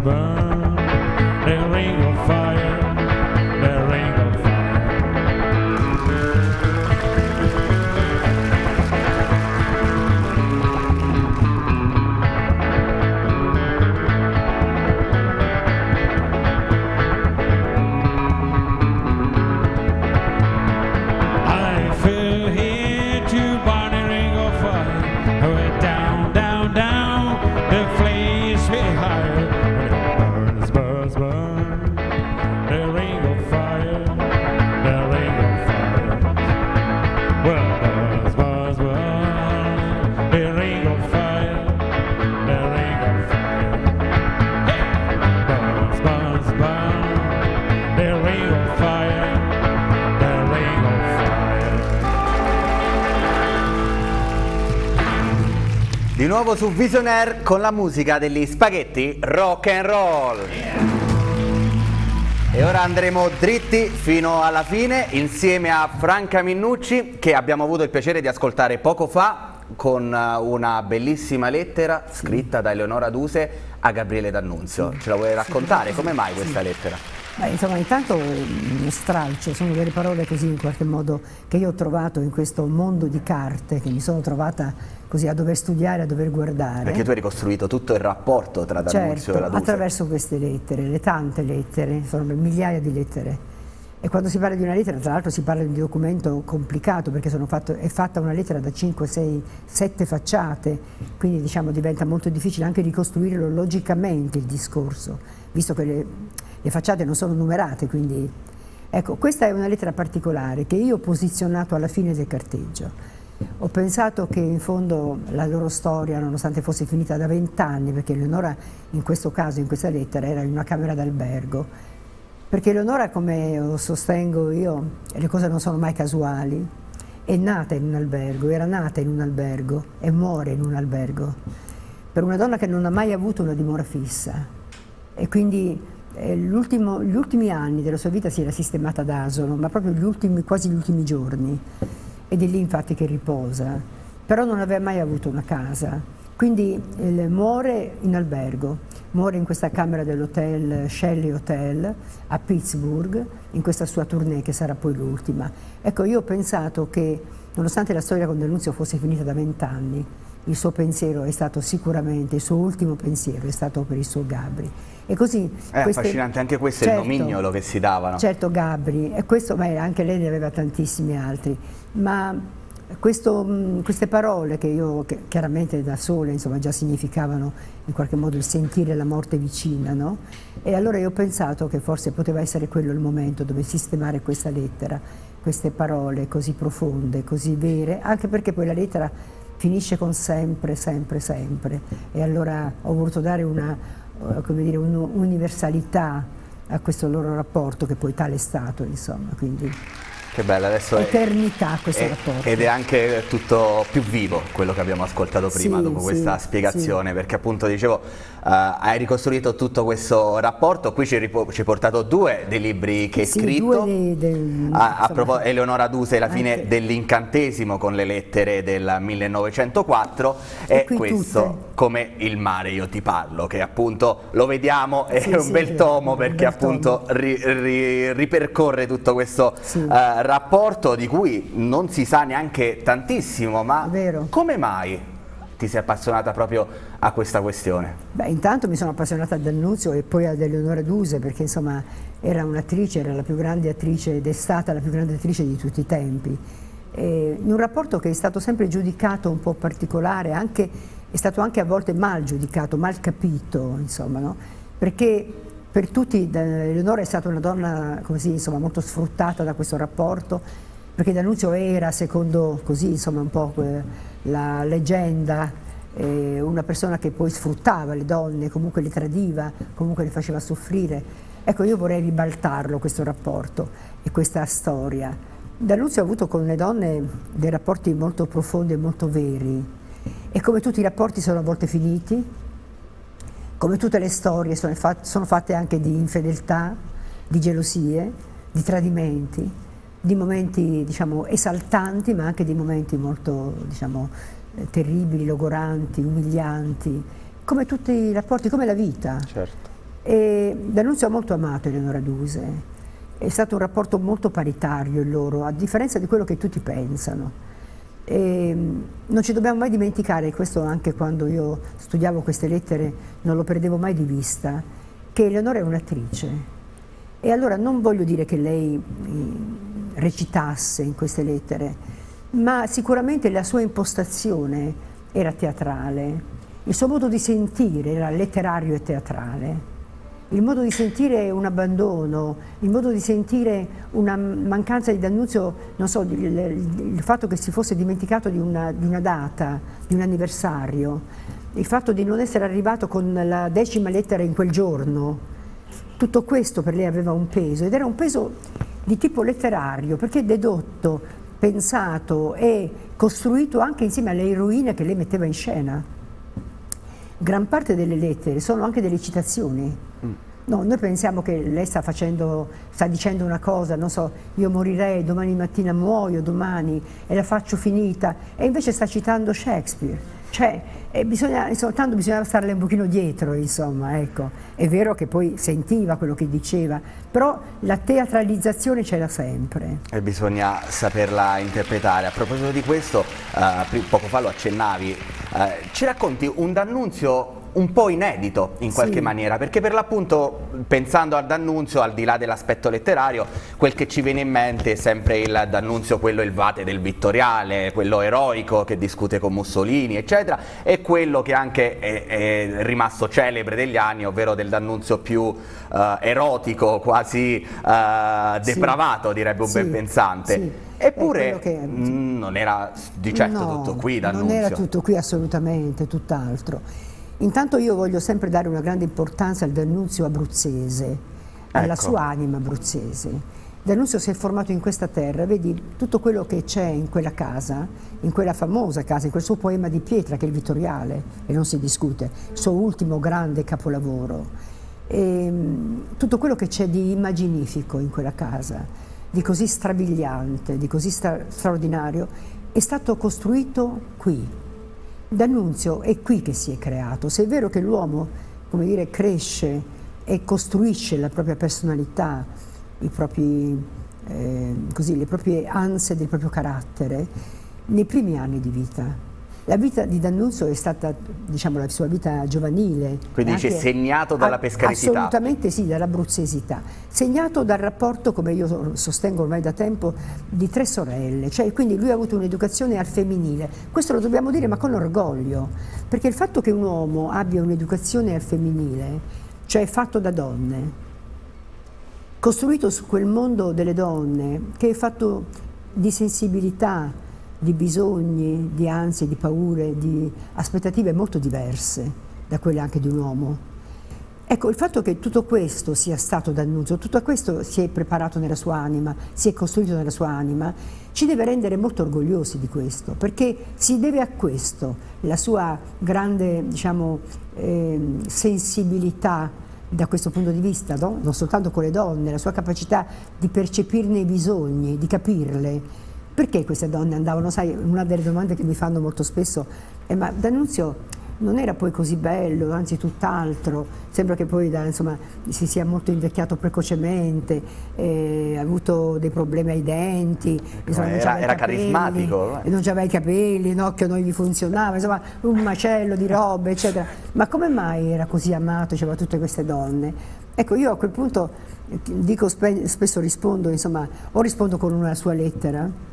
burn, the ring of fire, the ring of fire. I fell into burning ring of fire. I went down, down, down, the flames way higher. And it burns, burns, burns, the ring of fire, the ring of fire. Well, burns, burns, burns, the ring of fire, the ring of fire. Hey! Burns, burns, burns, the ring of fire, the ring of fire. Di nuovo su Visionaire con la musica degli spaghetti rock and roll. E ora andremo dritti fino alla fine insieme a Franca Minnucci, che abbiamo avuto il piacere di ascoltare poco fa, con una bellissima lettera scritta da Eleonora Duse a Gabriele D'Annunzio. Ce la vuoi raccontare? Come mai questa lettera? Beh, insomma, intanto uno stralcio, sono delle parole così in qualche modo che io ho trovato in questo mondo di carte, che mi sono trovata così a dover studiare, a dover guardare. Perché tu hai ricostruito tutto il rapporto tra D'Annunzio certo, e la Duse. attraverso queste lettere, le tante lettere, sono migliaia di lettere. E quando si parla di una lettera, tra l'altro si parla di un documento complicato, perché sono fatto, è fatta una lettera da cinque, sei, sette facciate, quindi diciamo diventa molto difficile anche ricostruirlo logicamente il discorso, visto che le, le facciate non sono numerate, quindi ecco, questa è una lettera particolare che io ho posizionato alla fine del carteggio. Ho pensato che in fondo la loro storia, nonostante fosse finita da vent'anni, perché Eleonora in questo caso, in questa lettera, era in una camera d'albergo, perché Eleonora, come sostengo io, le cose non sono mai casuali, è nata in un albergo, era nata in un albergo e muore in un albergo, per una donna che non ha mai avuto una dimora fissa, e quindi eh, gli ultimi anni della sua vita si era sistemata ad Asolo, ma proprio gli ultimi, quasi gli ultimi giorni, ed è lì infatti che riposa, però non aveva mai avuto una casa, quindi eh, muore in albergo, muore in questa camera dell'hotel Shelley Hotel a Pittsburgh, in questa sua tournée che sarà poi l'ultima. Ecco, io ho pensato che nonostante la storia con D'Annunzio fosse finita da vent'anni, il suo pensiero è stato sicuramente, il suo ultimo pensiero è stato per il suo Gabri. E così è queste... affascinante anche questo, certo, il nomignolo che si davano. Certo, Gabri, e questo, beh, anche lei ne aveva tantissimi altri, ma questo, mh, queste parole che io che chiaramente da sole insomma, già significavano in qualche modo il sentire la morte vicina, no? E allora io ho pensato che forse poteva essere quello il momento dove sistemare questa lettera, queste parole così profonde, così vere, anche perché poi la lettera finisce con sempre, sempre, sempre, e allora ho voluto dare una, come dire, un'universalità a questo loro rapporto che poi tale è stato, insomma, quindi che bello, adesso eternità è, questo è, rapporto. Ed è anche tutto più vivo quello che abbiamo ascoltato prima, sì, dopo questa sì, spiegazione, sì. Perché appunto dicevo, uh, hai ricostruito tutto questo rapporto, qui ci hai portato due dei libri che hai sì, scritto, due dei, dei, a, a proposito, Eleonora Duse, la fine anche dell'incantesimo con le lettere del millenovecentoquattro, e, e questo tutte. Come il mare io ti parlo, che appunto lo vediamo, è sì, un sì, bel sì, tomo un perché bel appunto tomo. Ri, ri, ripercorre tutto questo sì. uh, rapporto di cui non si sa neanche tantissimo, ma Vero. Come mai ti sei appassionata proprio a questa questione? Beh, intanto mi sono appassionata a D'Annunzio e poi ad Eleonora Duse, perché insomma era un'attrice, era la più grande attrice ed è stata la più grande attrice di tutti i tempi. E in un rapporto che è stato sempre giudicato un po' particolare, anche, è stato anche a volte mal giudicato, mal capito, insomma, no? Perché per tutti Eleonora è stata una donna così, insomma, molto sfruttata da questo rapporto, perché D'Annunzio era, secondo così, insomma, un po' la leggenda, eh, una persona che poi sfruttava le donne, comunque le tradiva, comunque le faceva soffrire. Ecco, io vorrei ribaltarlo questo rapporto e questa storia. D'Annunzio ha avuto con le donne dei rapporti molto profondi e molto veri, e come tutti i rapporti sono a volte finiti, come tutte le storie sono, fat sono fatte anche di infedeltà, di gelosie, di tradimenti, di momenti, diciamo, esaltanti, ma anche di momenti molto, diciamo, eh, terribili, logoranti, umilianti, come tutti i rapporti, come la vita. Certo. E D'Annunzio ha molto amato Eleonora Duse, è stato un rapporto molto paritario il loro, a differenza di quello che tutti pensano. E non ci dobbiamo mai dimenticare, questo anche quando io studiavo queste lettere non lo perdevo mai di vista, che Eleonora è un'attrice. E allora non voglio dire che lei recitasse in queste lettere, ma sicuramente la sua impostazione era teatrale, il suo modo di sentire era letterario e teatrale. Il modo di sentire un abbandono, il modo di sentire una mancanza di D'Annunzio, non so, il, il, il fatto che si fosse dimenticato di una, di una data, di un anniversario, il fatto di non essere arrivato con la decima lettera in quel giorno, tutto questo per lei aveva un peso, ed era un peso di tipo letterario, perché dedotto, pensato e costruito anche insieme alle eroine che lei metteva in scena. Gran parte delle lettere sono anche delle citazioni. Mm. No, noi pensiamo che lei sta facendo, sta dicendo una cosa, non so, io morirei, domani mattina muoio, domani, e la faccio finita, e invece sta citando Shakespeare. Cioè, eh, bisogna, soltanto bisognava starle un pochino dietro, insomma, ecco. È vero che poi sentiva quello che diceva, però la teatralizzazione c'era sempre. E bisogna saperla interpretare. A proposito di questo, eh, poco fa lo accennavi, eh, ci racconti un D'Annunzio un po' inedito in qualche sì. maniera, perché per l'appunto, pensando al D'Annunzio, al di là dell'aspetto letterario, quel che ci viene in mente è sempre il D'Annunzio, quello il Vate del Vittoriale, quello eroico che discute con Mussolini, eccetera, e quello che anche è, è rimasto celebre degli anni, ovvero del D'Annunzio più uh, erotico, quasi uh, depravato, sì. direbbe un sì. ben pensante. Sì. Eppure che... non era di certo no, tutto qui D'Annunzio. Non era tutto qui, assolutamente, tutt'altro. Intanto io voglio sempre dare una grande importanza al D'Annunzio abruzzese, alla ecco. sua anima abruzzese. D'Annunzio si è formato in questa terra, vedi tutto quello che c'è in quella casa, in quella famosa casa, in quel suo poema di pietra che è il Vittoriale, e non si discute, il suo ultimo grande capolavoro. E, tutto quello che c'è di immaginifico in quella casa, di così strabiliante, di così stra straordinario, è stato costruito qui. D'Annunzio è qui che si è creato. Se è vero che l'uomo, come dire, cresce e costruisce la propria personalità, i propri, eh, così, le proprie ansie del proprio carattere, nei primi anni di vita. La vita di D'Annunzio è stata, diciamo, la sua vita giovanile. Quindi dice segnato dalla pescarità. Assolutamente sì, dall'abruzzesità. Segnato dal rapporto, come io sostengo ormai da tempo, di tre sorelle. Cioè, quindi lui ha avuto un'educazione al femminile. Questo lo dobbiamo dire, ma con orgoglio. Perché il fatto che un uomo abbia un'educazione al femminile, cioè fatto da donne, costruito su quel mondo delle donne, che è fatto di sensibilità, di bisogni, di ansie, di paure, di aspettative molto diverse da quelle anche di un uomo. Ecco, il fatto che tutto questo sia stato D'Annunzio, tutto questo si è preparato nella sua anima, si è costruito nella sua anima, ci deve rendere molto orgogliosi di questo, perché si deve a questo la sua grande, diciamo, eh, sensibilità da questo punto di vista, no? Non soltanto con le donne, la sua capacità di percepirne i bisogni, di capirle. Perché queste donne andavano, sai, una delle domande che mi fanno molto spesso è: ma D'Annunzio non era poi così bello, anzi tutt'altro, sembra che poi da, insomma, si sia molto invecchiato precocemente, eh, ha avuto dei problemi ai denti, insomma, era, era carismatico, non aveva i capelli, l'occhio non gli funzionava, insomma un macello di robe, eccetera. Ma come mai era così amato, diceva, tutte queste donne? Ecco, io a quel punto dico, spe spesso rispondo, insomma, o rispondo con una sua lettera,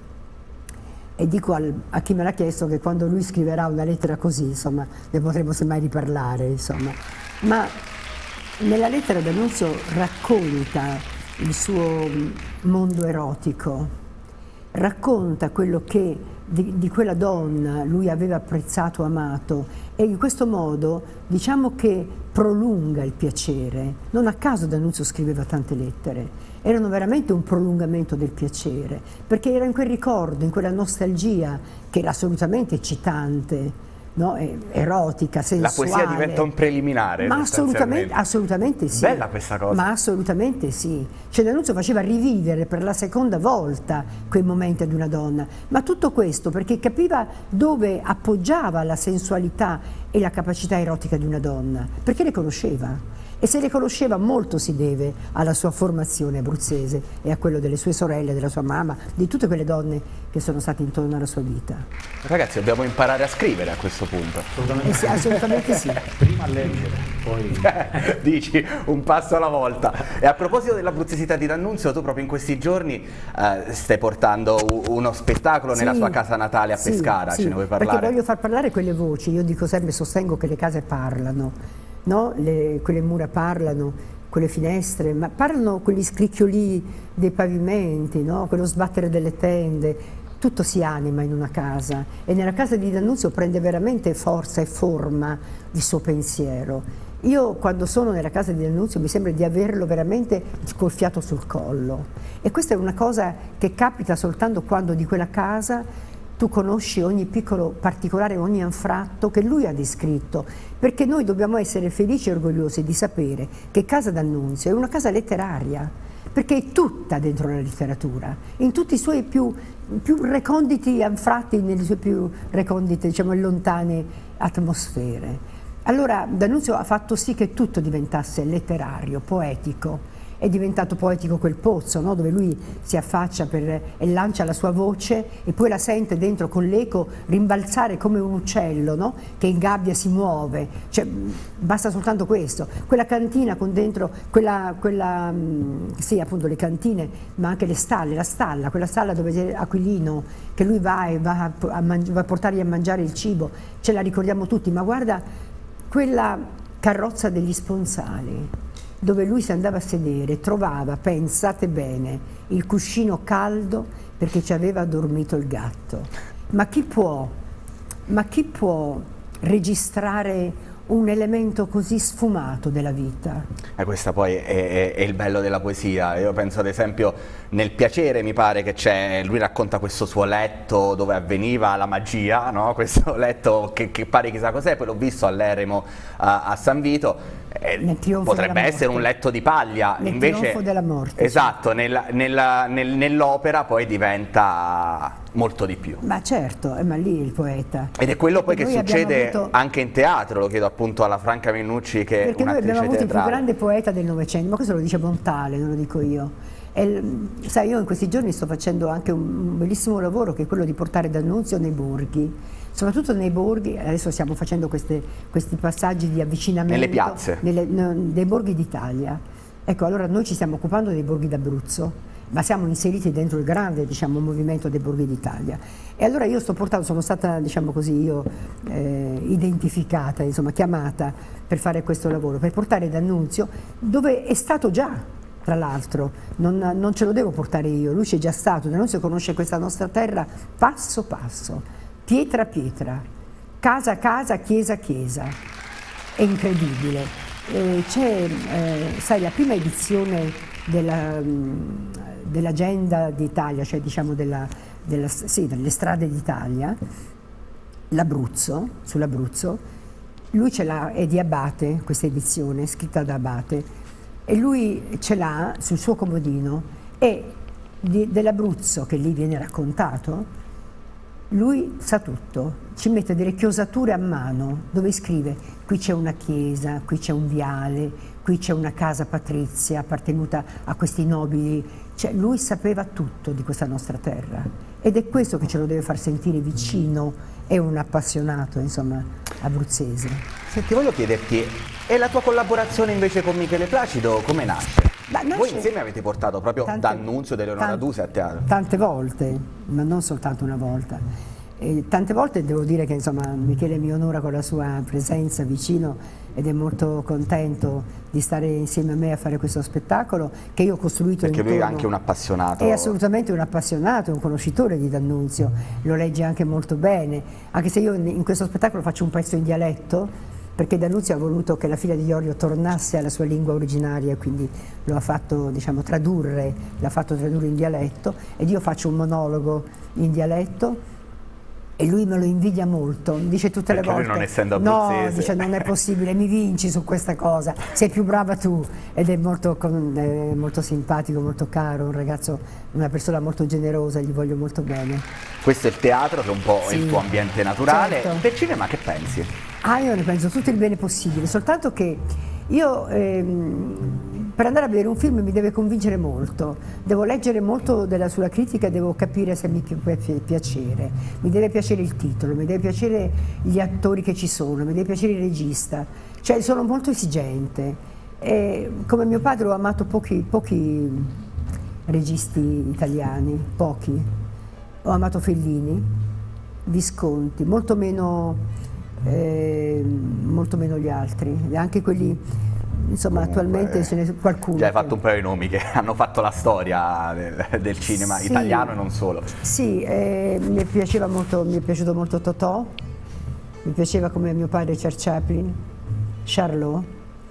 e dico al, a chi me l'ha chiesto che quando lui scriverà una lettera così, insomma, ne potremo semmai riparlare, insomma. Ma nella lettera D'Annunzio racconta il suo mondo erotico, racconta quello che di, di quella donna lui aveva apprezzato, amato, e in questo modo diciamo che prolunga il piacere. Non a caso D'Annunzio scriveva tante lettere, erano veramente un prolungamento del piacere, perché era in quel ricordo, in quella nostalgia che era assolutamente eccitante, no? Erotica, sensuale. La poesia diventa un preliminare. Ma assolutamente, assolutamente sì. Bella questa cosa. Ma assolutamente sì. Cioè D'Annunzio faceva rivivere per la seconda volta quei momenti ad una donna, ma tutto questo perché capiva dove appoggiava la sensualità e la capacità erotica di una donna, perché le conosceva. e se le conosceva molto si deve alla sua formazione abruzzese e a quello delle sue sorelle, della sua mamma, di tutte quelle donne che sono state intorno alla sua vita. Ragazzi, dobbiamo imparare a scrivere a questo punto. Eh sì, assolutamente sì. Prima a leggere, poi... Dici, un passo alla volta. E a proposito dell'abruzzesità di D'Annunzio, tu proprio in questi giorni eh, stai portando uno spettacolo nella Sì, sua casa natale a sì, Pescara, sì, ce ne vuoi parlare? Perché voglio far parlare quelle voci, io dico sempre, sostengo che le case parlano, no? Le, quelle mura parlano, quelle finestre, ma parlano quegli scricchioli dei pavimenti, no? Quello sbattere delle tende, tutto si anima in una casa e nella casa di D'Annunzio prende veramente forza e forma il suo pensiero. Io quando sono nella casa di D'Annunzio mi sembra di averlo veramente col fiato sul collo e questa è una cosa che capita soltanto quando di quella casa tu conosci ogni piccolo particolare, ogni anfratto che lui ha descritto, perché noi dobbiamo essere felici e orgogliosi di sapere che Casa D'Annunzio è una casa letteraria, perché è tutta dentro la letteratura, in tutti i suoi più, più reconditi anfratti, nelle sue più recondite, diciamo, e lontane atmosfere. Allora D'Annunzio ha fatto sì che tutto diventasse letterario, poetico. È diventato poetico quel pozzo, no? Dove lui si affaccia per, e lancia la sua voce e poi la sente dentro con l'eco rimbalzare come un uccello, no? Che in gabbia si muove, cioè, basta soltanto questo. Quella cantina con dentro, quella, quella, sì appunto le cantine, ma anche le stalle, la stalla, quella stalla dove c'è Aquilino, che lui va e va a, a, va a portargli a mangiare il cibo, ce la ricordiamo tutti, ma guarda quella carrozza degli sponsali, dove lui si andava a sedere, trovava, pensate bene, il cuscino caldo perché ci aveva dormito il gatto. Ma chi può, ma chi può registrare un elemento così sfumato della vita? E questo poi è, è, è il bello della poesia. Io penso ad esempio nel Piacere, mi pare che c'è, lui racconta questo suo letto dove avveniva la magia, no? Questo letto che, che pare chissà cos'è, poi l'ho visto all'Eremo a, a San Vito. Eh, potrebbe essere un letto di paglia, nel invece trionfo della morte, esatto, sì. nella, nella, nel, nell'opera poi diventa molto di più. Ma certo, eh, ma lì il poeta. Ed è quello poi che succede avuto... anche in teatro, lo chiedo appunto alla Franca Minucci, che perché è un'attrice noi abbiamo avuto teatrale. il più grande poeta del Novecento, ma questo lo dice Montale, non lo dico io. E, sai, io in questi giorni sto facendo anche un bellissimo lavoro che è quello di portare D'Annunzio nei borghi, soprattutto nei borghi. Adesso stiamo facendo queste, questi passaggi di avvicinamento nelle piazze, nelle, no, dei borghi d'Italia. Ecco, allora noi ci stiamo occupando dei borghi d'Abruzzo, ma siamo inseriti dentro il grande, diciamo, movimento dei borghi d'Italia. E allora io sto portando, sono stata, diciamo così, io eh, identificata, insomma, chiamata per fare questo lavoro, per portare D'Annunzio dove è stato già. Tra l'altro, non, non ce lo devo portare io, lui c'è già stato, D'Annunzio conosce questa nostra terra passo passo, pietra a pietra, casa a casa, chiesa a chiesa. È incredibile. Eh, c'è, eh, sai, la prima edizione della, dell'Agenda d'Italia, cioè diciamo della, della, sì, delle strade d'Italia, l'Abruzzo, sull'Abruzzo, lui ce l'ha, è di Abate, questa edizione, scritta da Abate, e lui ce l'ha sul suo comodino e dell'Abruzzo che lì viene raccontato, lui sa tutto, ci mette delle chiosature a mano dove scrive qui c'è una chiesa, qui c'è un viale, qui c'è una casa patrizia appartenuta a questi nobili, cioè lui sapeva tutto di questa nostra terra ed è questo che ce lo deve far sentire vicino, è un appassionato, insomma, abruzzese. Senti, voglio chiederti, e la tua collaborazione invece con Michele Placido come nasce? Nasce... Voi insieme avete portato proprio tante, D'Annunzio di Leonora Duse a teatro? Tante volte, ma non soltanto una volta. E tante volte devo dire che insomma Michele mi onora con la sua presenza vicino ed è molto contento di stare insieme a me a fare questo spettacolo che io ho costruito perché intorno. lui è anche un appassionato. È assolutamente un appassionato, un conoscitore di D'Annunzio, lo legge anche molto bene, anche se io in questo spettacolo faccio un pezzo in dialetto perché D'Annunzio ha voluto che la figlia di Iorio tornasse alla sua lingua originaria, quindi lo ha fatto, diciamo, tradurre, l'ha fatto tradurre in dialetto ed io faccio un monologo in dialetto e lui me lo invidia molto, dice tutte perché le volte lui non essendo abruzzese. no, dice non è possibile, mi vinci su questa cosa, sei più brava tu, ed è molto, è molto simpatico, molto caro, un ragazzo, una persona molto generosa, gli voglio molto bene. Questo è il teatro che è un po' Sì, il tuo ambiente naturale, certo. Del cinema che pensi? Ah, io ne penso tutto il bene possibile, soltanto che Io ehm, per andare a vedere un film mi deve convincere molto, devo leggere molto della sua critica, devo capire se mi pi pi piacere, mi deve piacere il titolo, mi deve piacere gli attori che ci sono, mi deve piacere il regista, cioè sono molto esigente. E come mio padre ho amato pochi, pochi registi italiani, pochi. Ho amato Fellini, Visconti, molto meno, eh, molto meno gli altri, anche quelli, insomma, comunque, attualmente ce n'è qualcuno. Già hai fatto un paio di nomi che hanno fatto la storia del, del cinema sì, italiano e non solo. Sì, eh, mi piaceva molto, mi è piaciuto molto Totò, mi piaceva come mio padre Charles Chaplin, Charlot.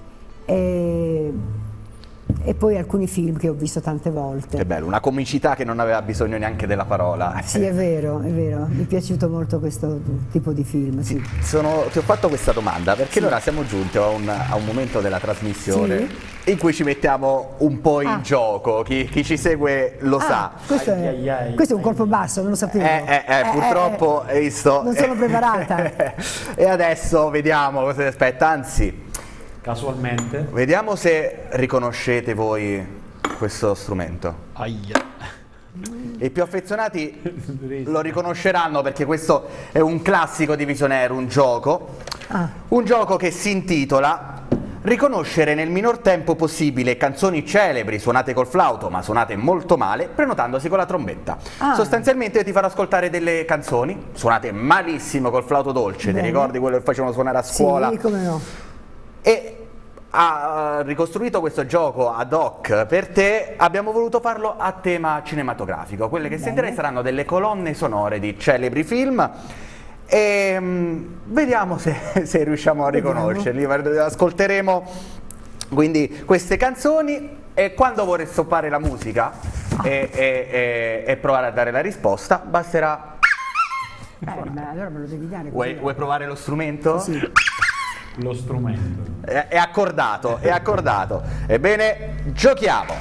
E, e poi alcuni film che ho visto tante volte. Che bello, una comicità che non aveva bisogno neanche della parola. Sì, è vero, è vero, mi è piaciuto molto questo tipo di film. Sì. Sono, ti ho fatto questa domanda perché sì. Ora siamo giunti a un, a un momento della trasmissione sì. in cui ci mettiamo un po' in ah. gioco, chi, chi ci segue lo ah, sa. Questo è, ai, ai, ai, questo è un colpo basso, non lo sapevo. Eh, eh, eh, eh, purtroppo eh, hai visto. Non sono preparata. E adesso vediamo cosa ti aspetta, anzi. Casualmente. Vediamo se riconoscete voi questo strumento. Aia. I più affezionati lo riconosceranno perché questo è un classico di Visionaire, un gioco. Ah. Un gioco che si intitola Riconoscere nel minor tempo possibile canzoni celebri suonate col flauto ma suonate molto male prenotandosi con la trombetta. Ah. Sostanzialmente io ti farò ascoltare delle canzoni suonate malissimo col flauto dolce. Bene. Ti ricordi quello che facevano suonare a scuola? Sì, come no. E ha ricostruito questo gioco ad hoc per te, abbiamo voluto farlo a tema cinematografico. Quelle che Bene. sentirai saranno delle colonne sonore di celebri film e um, vediamo se, se riusciamo a riconoscerli. Ascolteremo quindi queste canzoni e quando vorrei stoppare la musica ah. e, e, e, e provare a dare la risposta basterà... Eh, ma allora me lo devi dare. Vuoi, vuoi provare lo strumento? Sì. Lo strumento. È, è accordato, è accordato. Ebbene, giochiamo.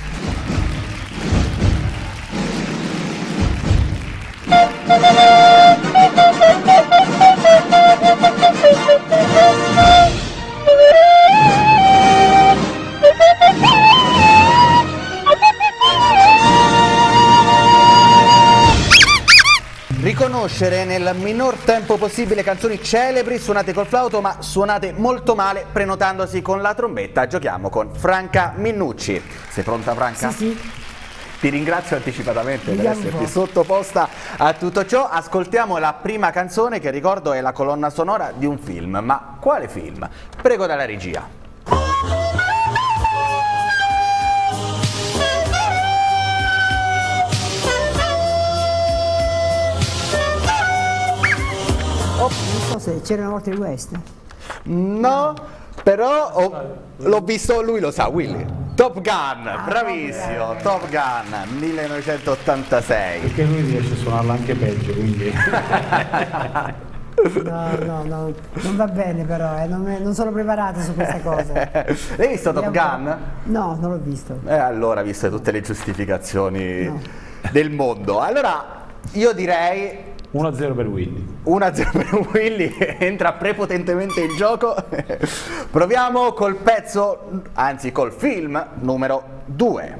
Riconoscere nel minor tempo possibile canzoni celebri suonate col flauto ma suonate molto male prenotandosi con la trombetta. Giochiamo con Franca Minnucci. Sei pronta, Franca? Sì, sì. Ti ringrazio anticipatamente per esserti sottoposta a tutto ciò. Ascoltiamo la prima canzone che ricordo è la colonna sonora di un film. Ma quale film? Prego dalla regia. Oh, non so se c'era una volta il West. No, però oh, l'ho visto, lui lo sa, Willy. Top Gun, ah, bravissimo, vabbè. Top Gun, millenovecentottantasei. Perché lui riesce a suonarla anche peggio, quindi... No, no, no, non va bene però, eh. non, non sono preparata su questa cosa. L'hai visto Top Gun? No, non l'ho visto. E eh, allora, viste tutte le giustificazioni no. del mondo, allora io direi... uno a zero per Willy. uno a zero per Willy, entra prepotentemente in gioco. Proviamo col pezzo, anzi col film numero due.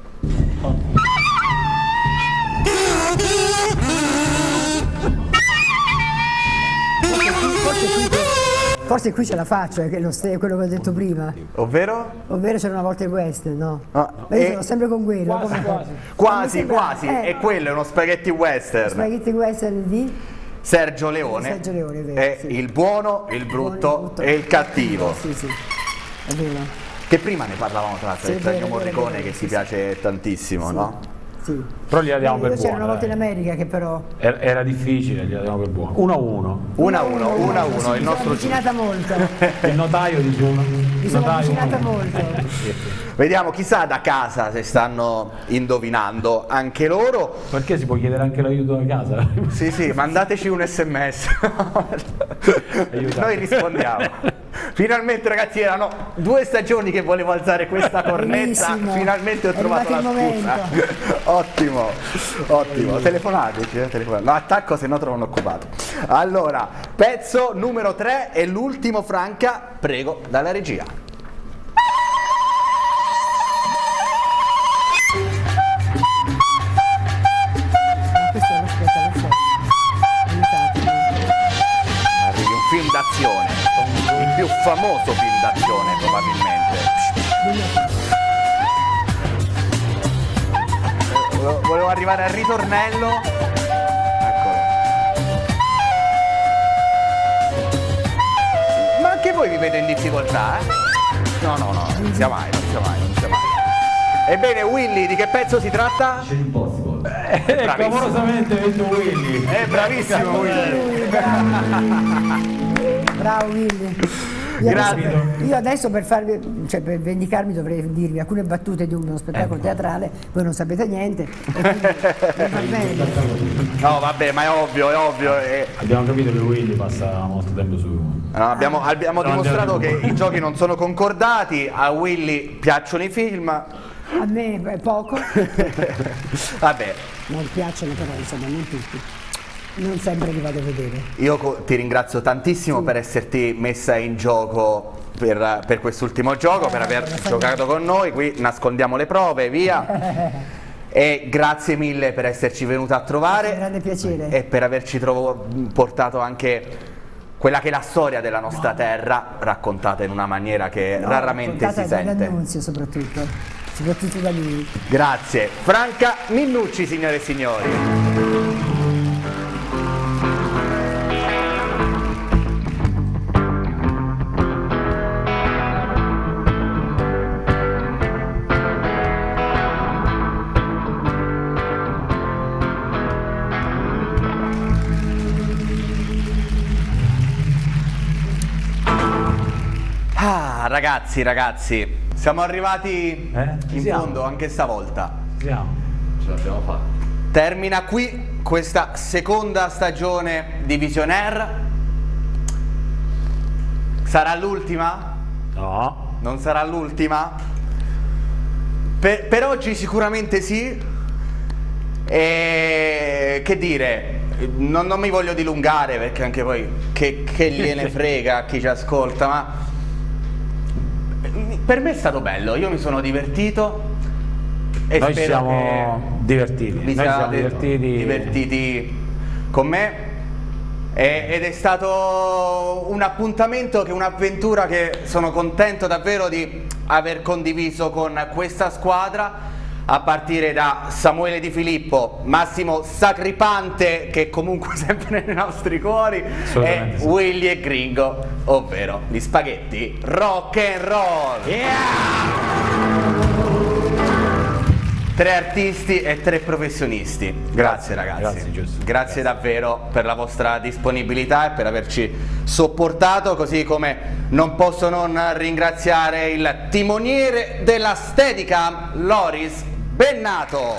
Forse qui, forse qui ce la faccio, è quello che ho detto prima. Ovvero? Ovvero c'era una volta il West, no? no. Ma io sono sempre con quello. Quasi, quasi. Quasi, quasi. Eh, e quello è uno spaghetti western. Spaghetti western di? Sergio Leone. Sergio Leone, è vero. È sì. il buono, il brutto, il brutto e il cattivo. Sì, sì, è vero. Che prima ne parlavamo tra l'altro, sì, del Ennio Morricone che sì, ti piace sì. tantissimo, sì. no? Sì. Però gliela diamo per buono. C'era una volta in America che però... Era, era difficile, gliela diamo per buono. uno a uno. uno a uno, uno a uno, il nostro... Mi sono avvicinata molto. Il notaio dice uno. Mi sono avvicinata molto. Vediamo, chissà da casa se stanno indovinando anche loro. Perché si può chiedere anche l'aiuto da casa? Sì, sì, mandateci un sms. Noi rispondiamo. Finalmente ragazzi, erano due stagioni che volevo alzare questa cornetta. Bellissimo. Finalmente ho trovato la scusa. Ottimo, ottimo. Telefonateci, eh, telefonate. No, attacco se no trovano occupato. Allora, pezzo numero tre è l'ultimo, Franca, prego, dalla regia. più famoso film d'azione probabilmente. Volevo, volevo arrivare al ritornello. Eccolo. Ma anche voi vi vedo in difficoltà, eh? No, no, no, non sia mai, non sia mai, non sia mai. Ebbene, Willy, di che pezzo si tratta? Mission Impossible. Eh, clamorosamente detto Willy. È bravissimo Willy. Bravo Willy. Io Grazie. adesso, io adesso per, farvi, cioè per vendicarmi dovrei dirvi alcune battute di uno spettacolo ecco. teatrale, voi non sapete niente. E quindi va bene. No, vabbè, ma è ovvio, è ovvio. È... Abbiamo capito che Willy passa molto tempo su. No, abbiamo abbiamo No, dimostrato andiamo. che i giochi non sono concordati, a Willy piacciono i film. A me è poco, Vabbè, non piacciono però insomma non tutti. Non sempre li vado a vedere. io co- ti ringrazio tantissimo Sì. per esserti messa in gioco per, per quest'ultimo gioco, Eh, per aver lo sai giocato con noi. Qui nascondiamo le prove, via. E grazie mille per esserci venuta a Un trovare grande piacere. e per averci trovo- portato anche quella che è la storia della nostra terra, raccontata in una maniera che No, raramente si raccontata sente. dall'Annunzio soprattutto, soprattutto da lui. Grazie. Franca Minnucci, signore e signori. Ah, ragazzi, ragazzi, siamo arrivati Eh? Ci in siamo. fondo anche stavolta. Siamo. Ce l'abbiamo fatta. Termina qui questa seconda stagione di Visionaire. Sarà l'ultima? No. Non sarà l'ultima? Per, per oggi sicuramente sì. E che dire, non, non mi voglio dilungare perché anche poi che, che gliene frega a chi ci ascolta, ma per me è stato bello, io mi sono divertito e Noi ci spero siamo divertiti. che vi Noi ci siamo siate divertiti. divertiti con me. E- ed è stato un appuntamento, che un'avventura che sono contento davvero di aver condiviso con questa squadra, a partire da Samuele Di Filippo, Massimo Sacripante, che è comunque sempre nei nostri cuori, e Assolutamente sì. Willy e Gringo, ovvero gli spaghetti rock and roll. Tre artisti e tre professionisti. Grazie ragazzi. Grazie, Giuseppe. Grazie davvero per la vostra disponibilità e per averci sopportato, così come non posso non ringraziare il timoniere della Steadicam, Loris Bennato.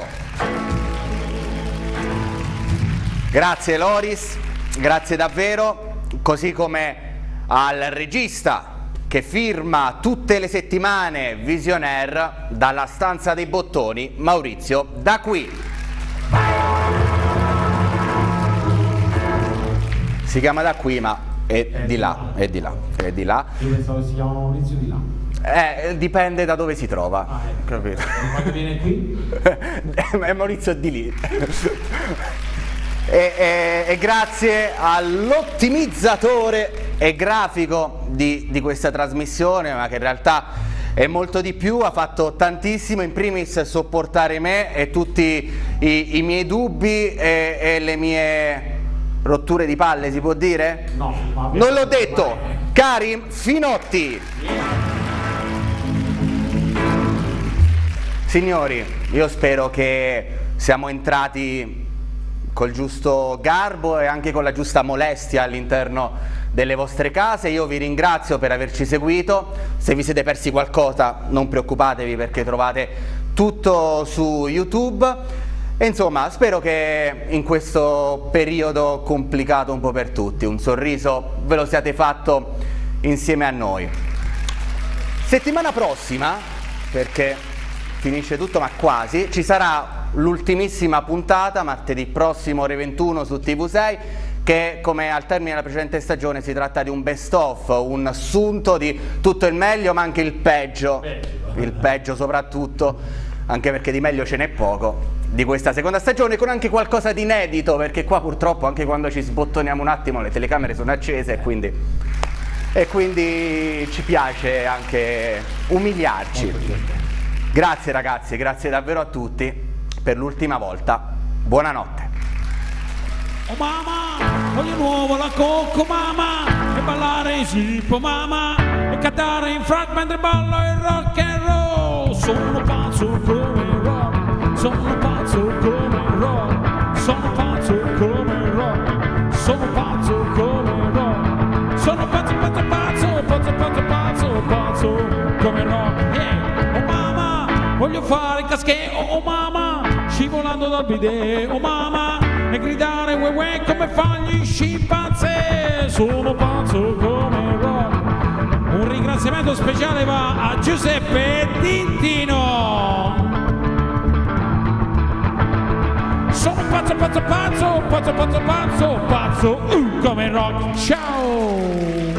Grazie Loris, grazie davvero, così come al regista che firma tutte le settimane Visionaire dalla stanza dei bottoni, Maurizio Da Qui. Si chiama Da Qui, ma è di là, è di là, è di là. Io pensavo che si chiamava Maurizio di là. Eh, dipende da dove si trova, Ah, ecco. capito? Quando viene qui? È Maurizio è di lì. E, e- e grazie all'ottimizzatore e grafico di, di questa trasmissione, ma che in realtà è molto di più, ha fatto tantissimo, in primis sopportare me e tutti i, i miei dubbi e, e le mie rotture di palle, si può dire? No. ma- Non l'ho detto, Karim Finotti. Signori, io spero che siamo entrati col giusto garbo e anche con la giusta molestia all'interno delle vostre case. Io vi ringrazio per averci seguito. Se vi siete persi qualcosa non preoccupatevi, perché trovate tutto su YouTube. E insomma, spero che in questo periodo complicato un po' per tutti, un sorriso ve lo siate fatto insieme a noi. Settimana prossima, perché finisce tutto ma quasi, ci sarà l'ultimissima puntata, martedì prossimo ore ventuno su T V sei, che come al termine della precedente stagione si tratta di un best of, un assunto di tutto il meglio ma anche il peggio, il peggio soprattutto, anche perché di meglio ce n'è poco, di questa seconda stagione, con anche qualcosa di inedito, perché qua purtroppo anche quando ci sbottoniamo un attimo le telecamere sono accese e quindi e quindi ci piace anche umiliarci. Grazie ragazzi, grazie davvero a tutti, per l'ultima volta, buonanotte. Oh mamma, voglio nuovo la cocco mamma, e ballare si può mamma, e cantare in frac mentre ballo il rock and roll. Sono pazzo come il rock, sono pazzo come il rock, sono pazzo come il rock, sono pazzo come il rock, sono pazzo pazzo pazzo, pazzo pazzo pazzo, pazzo come il rock. Yeah. Oh mamma, voglio fare il caschetto, oh mamma, scivolando dal bidet, oh mamma, e gridare uè uè come fanno gli scimpanzé. Sono pazzo come il rock. Un ringraziamento speciale va a Giuseppe Tintino. Sono pazzo pazzo pazzo, pazzo pazzo pazzo, pazzo uh, come il rock. Ciao.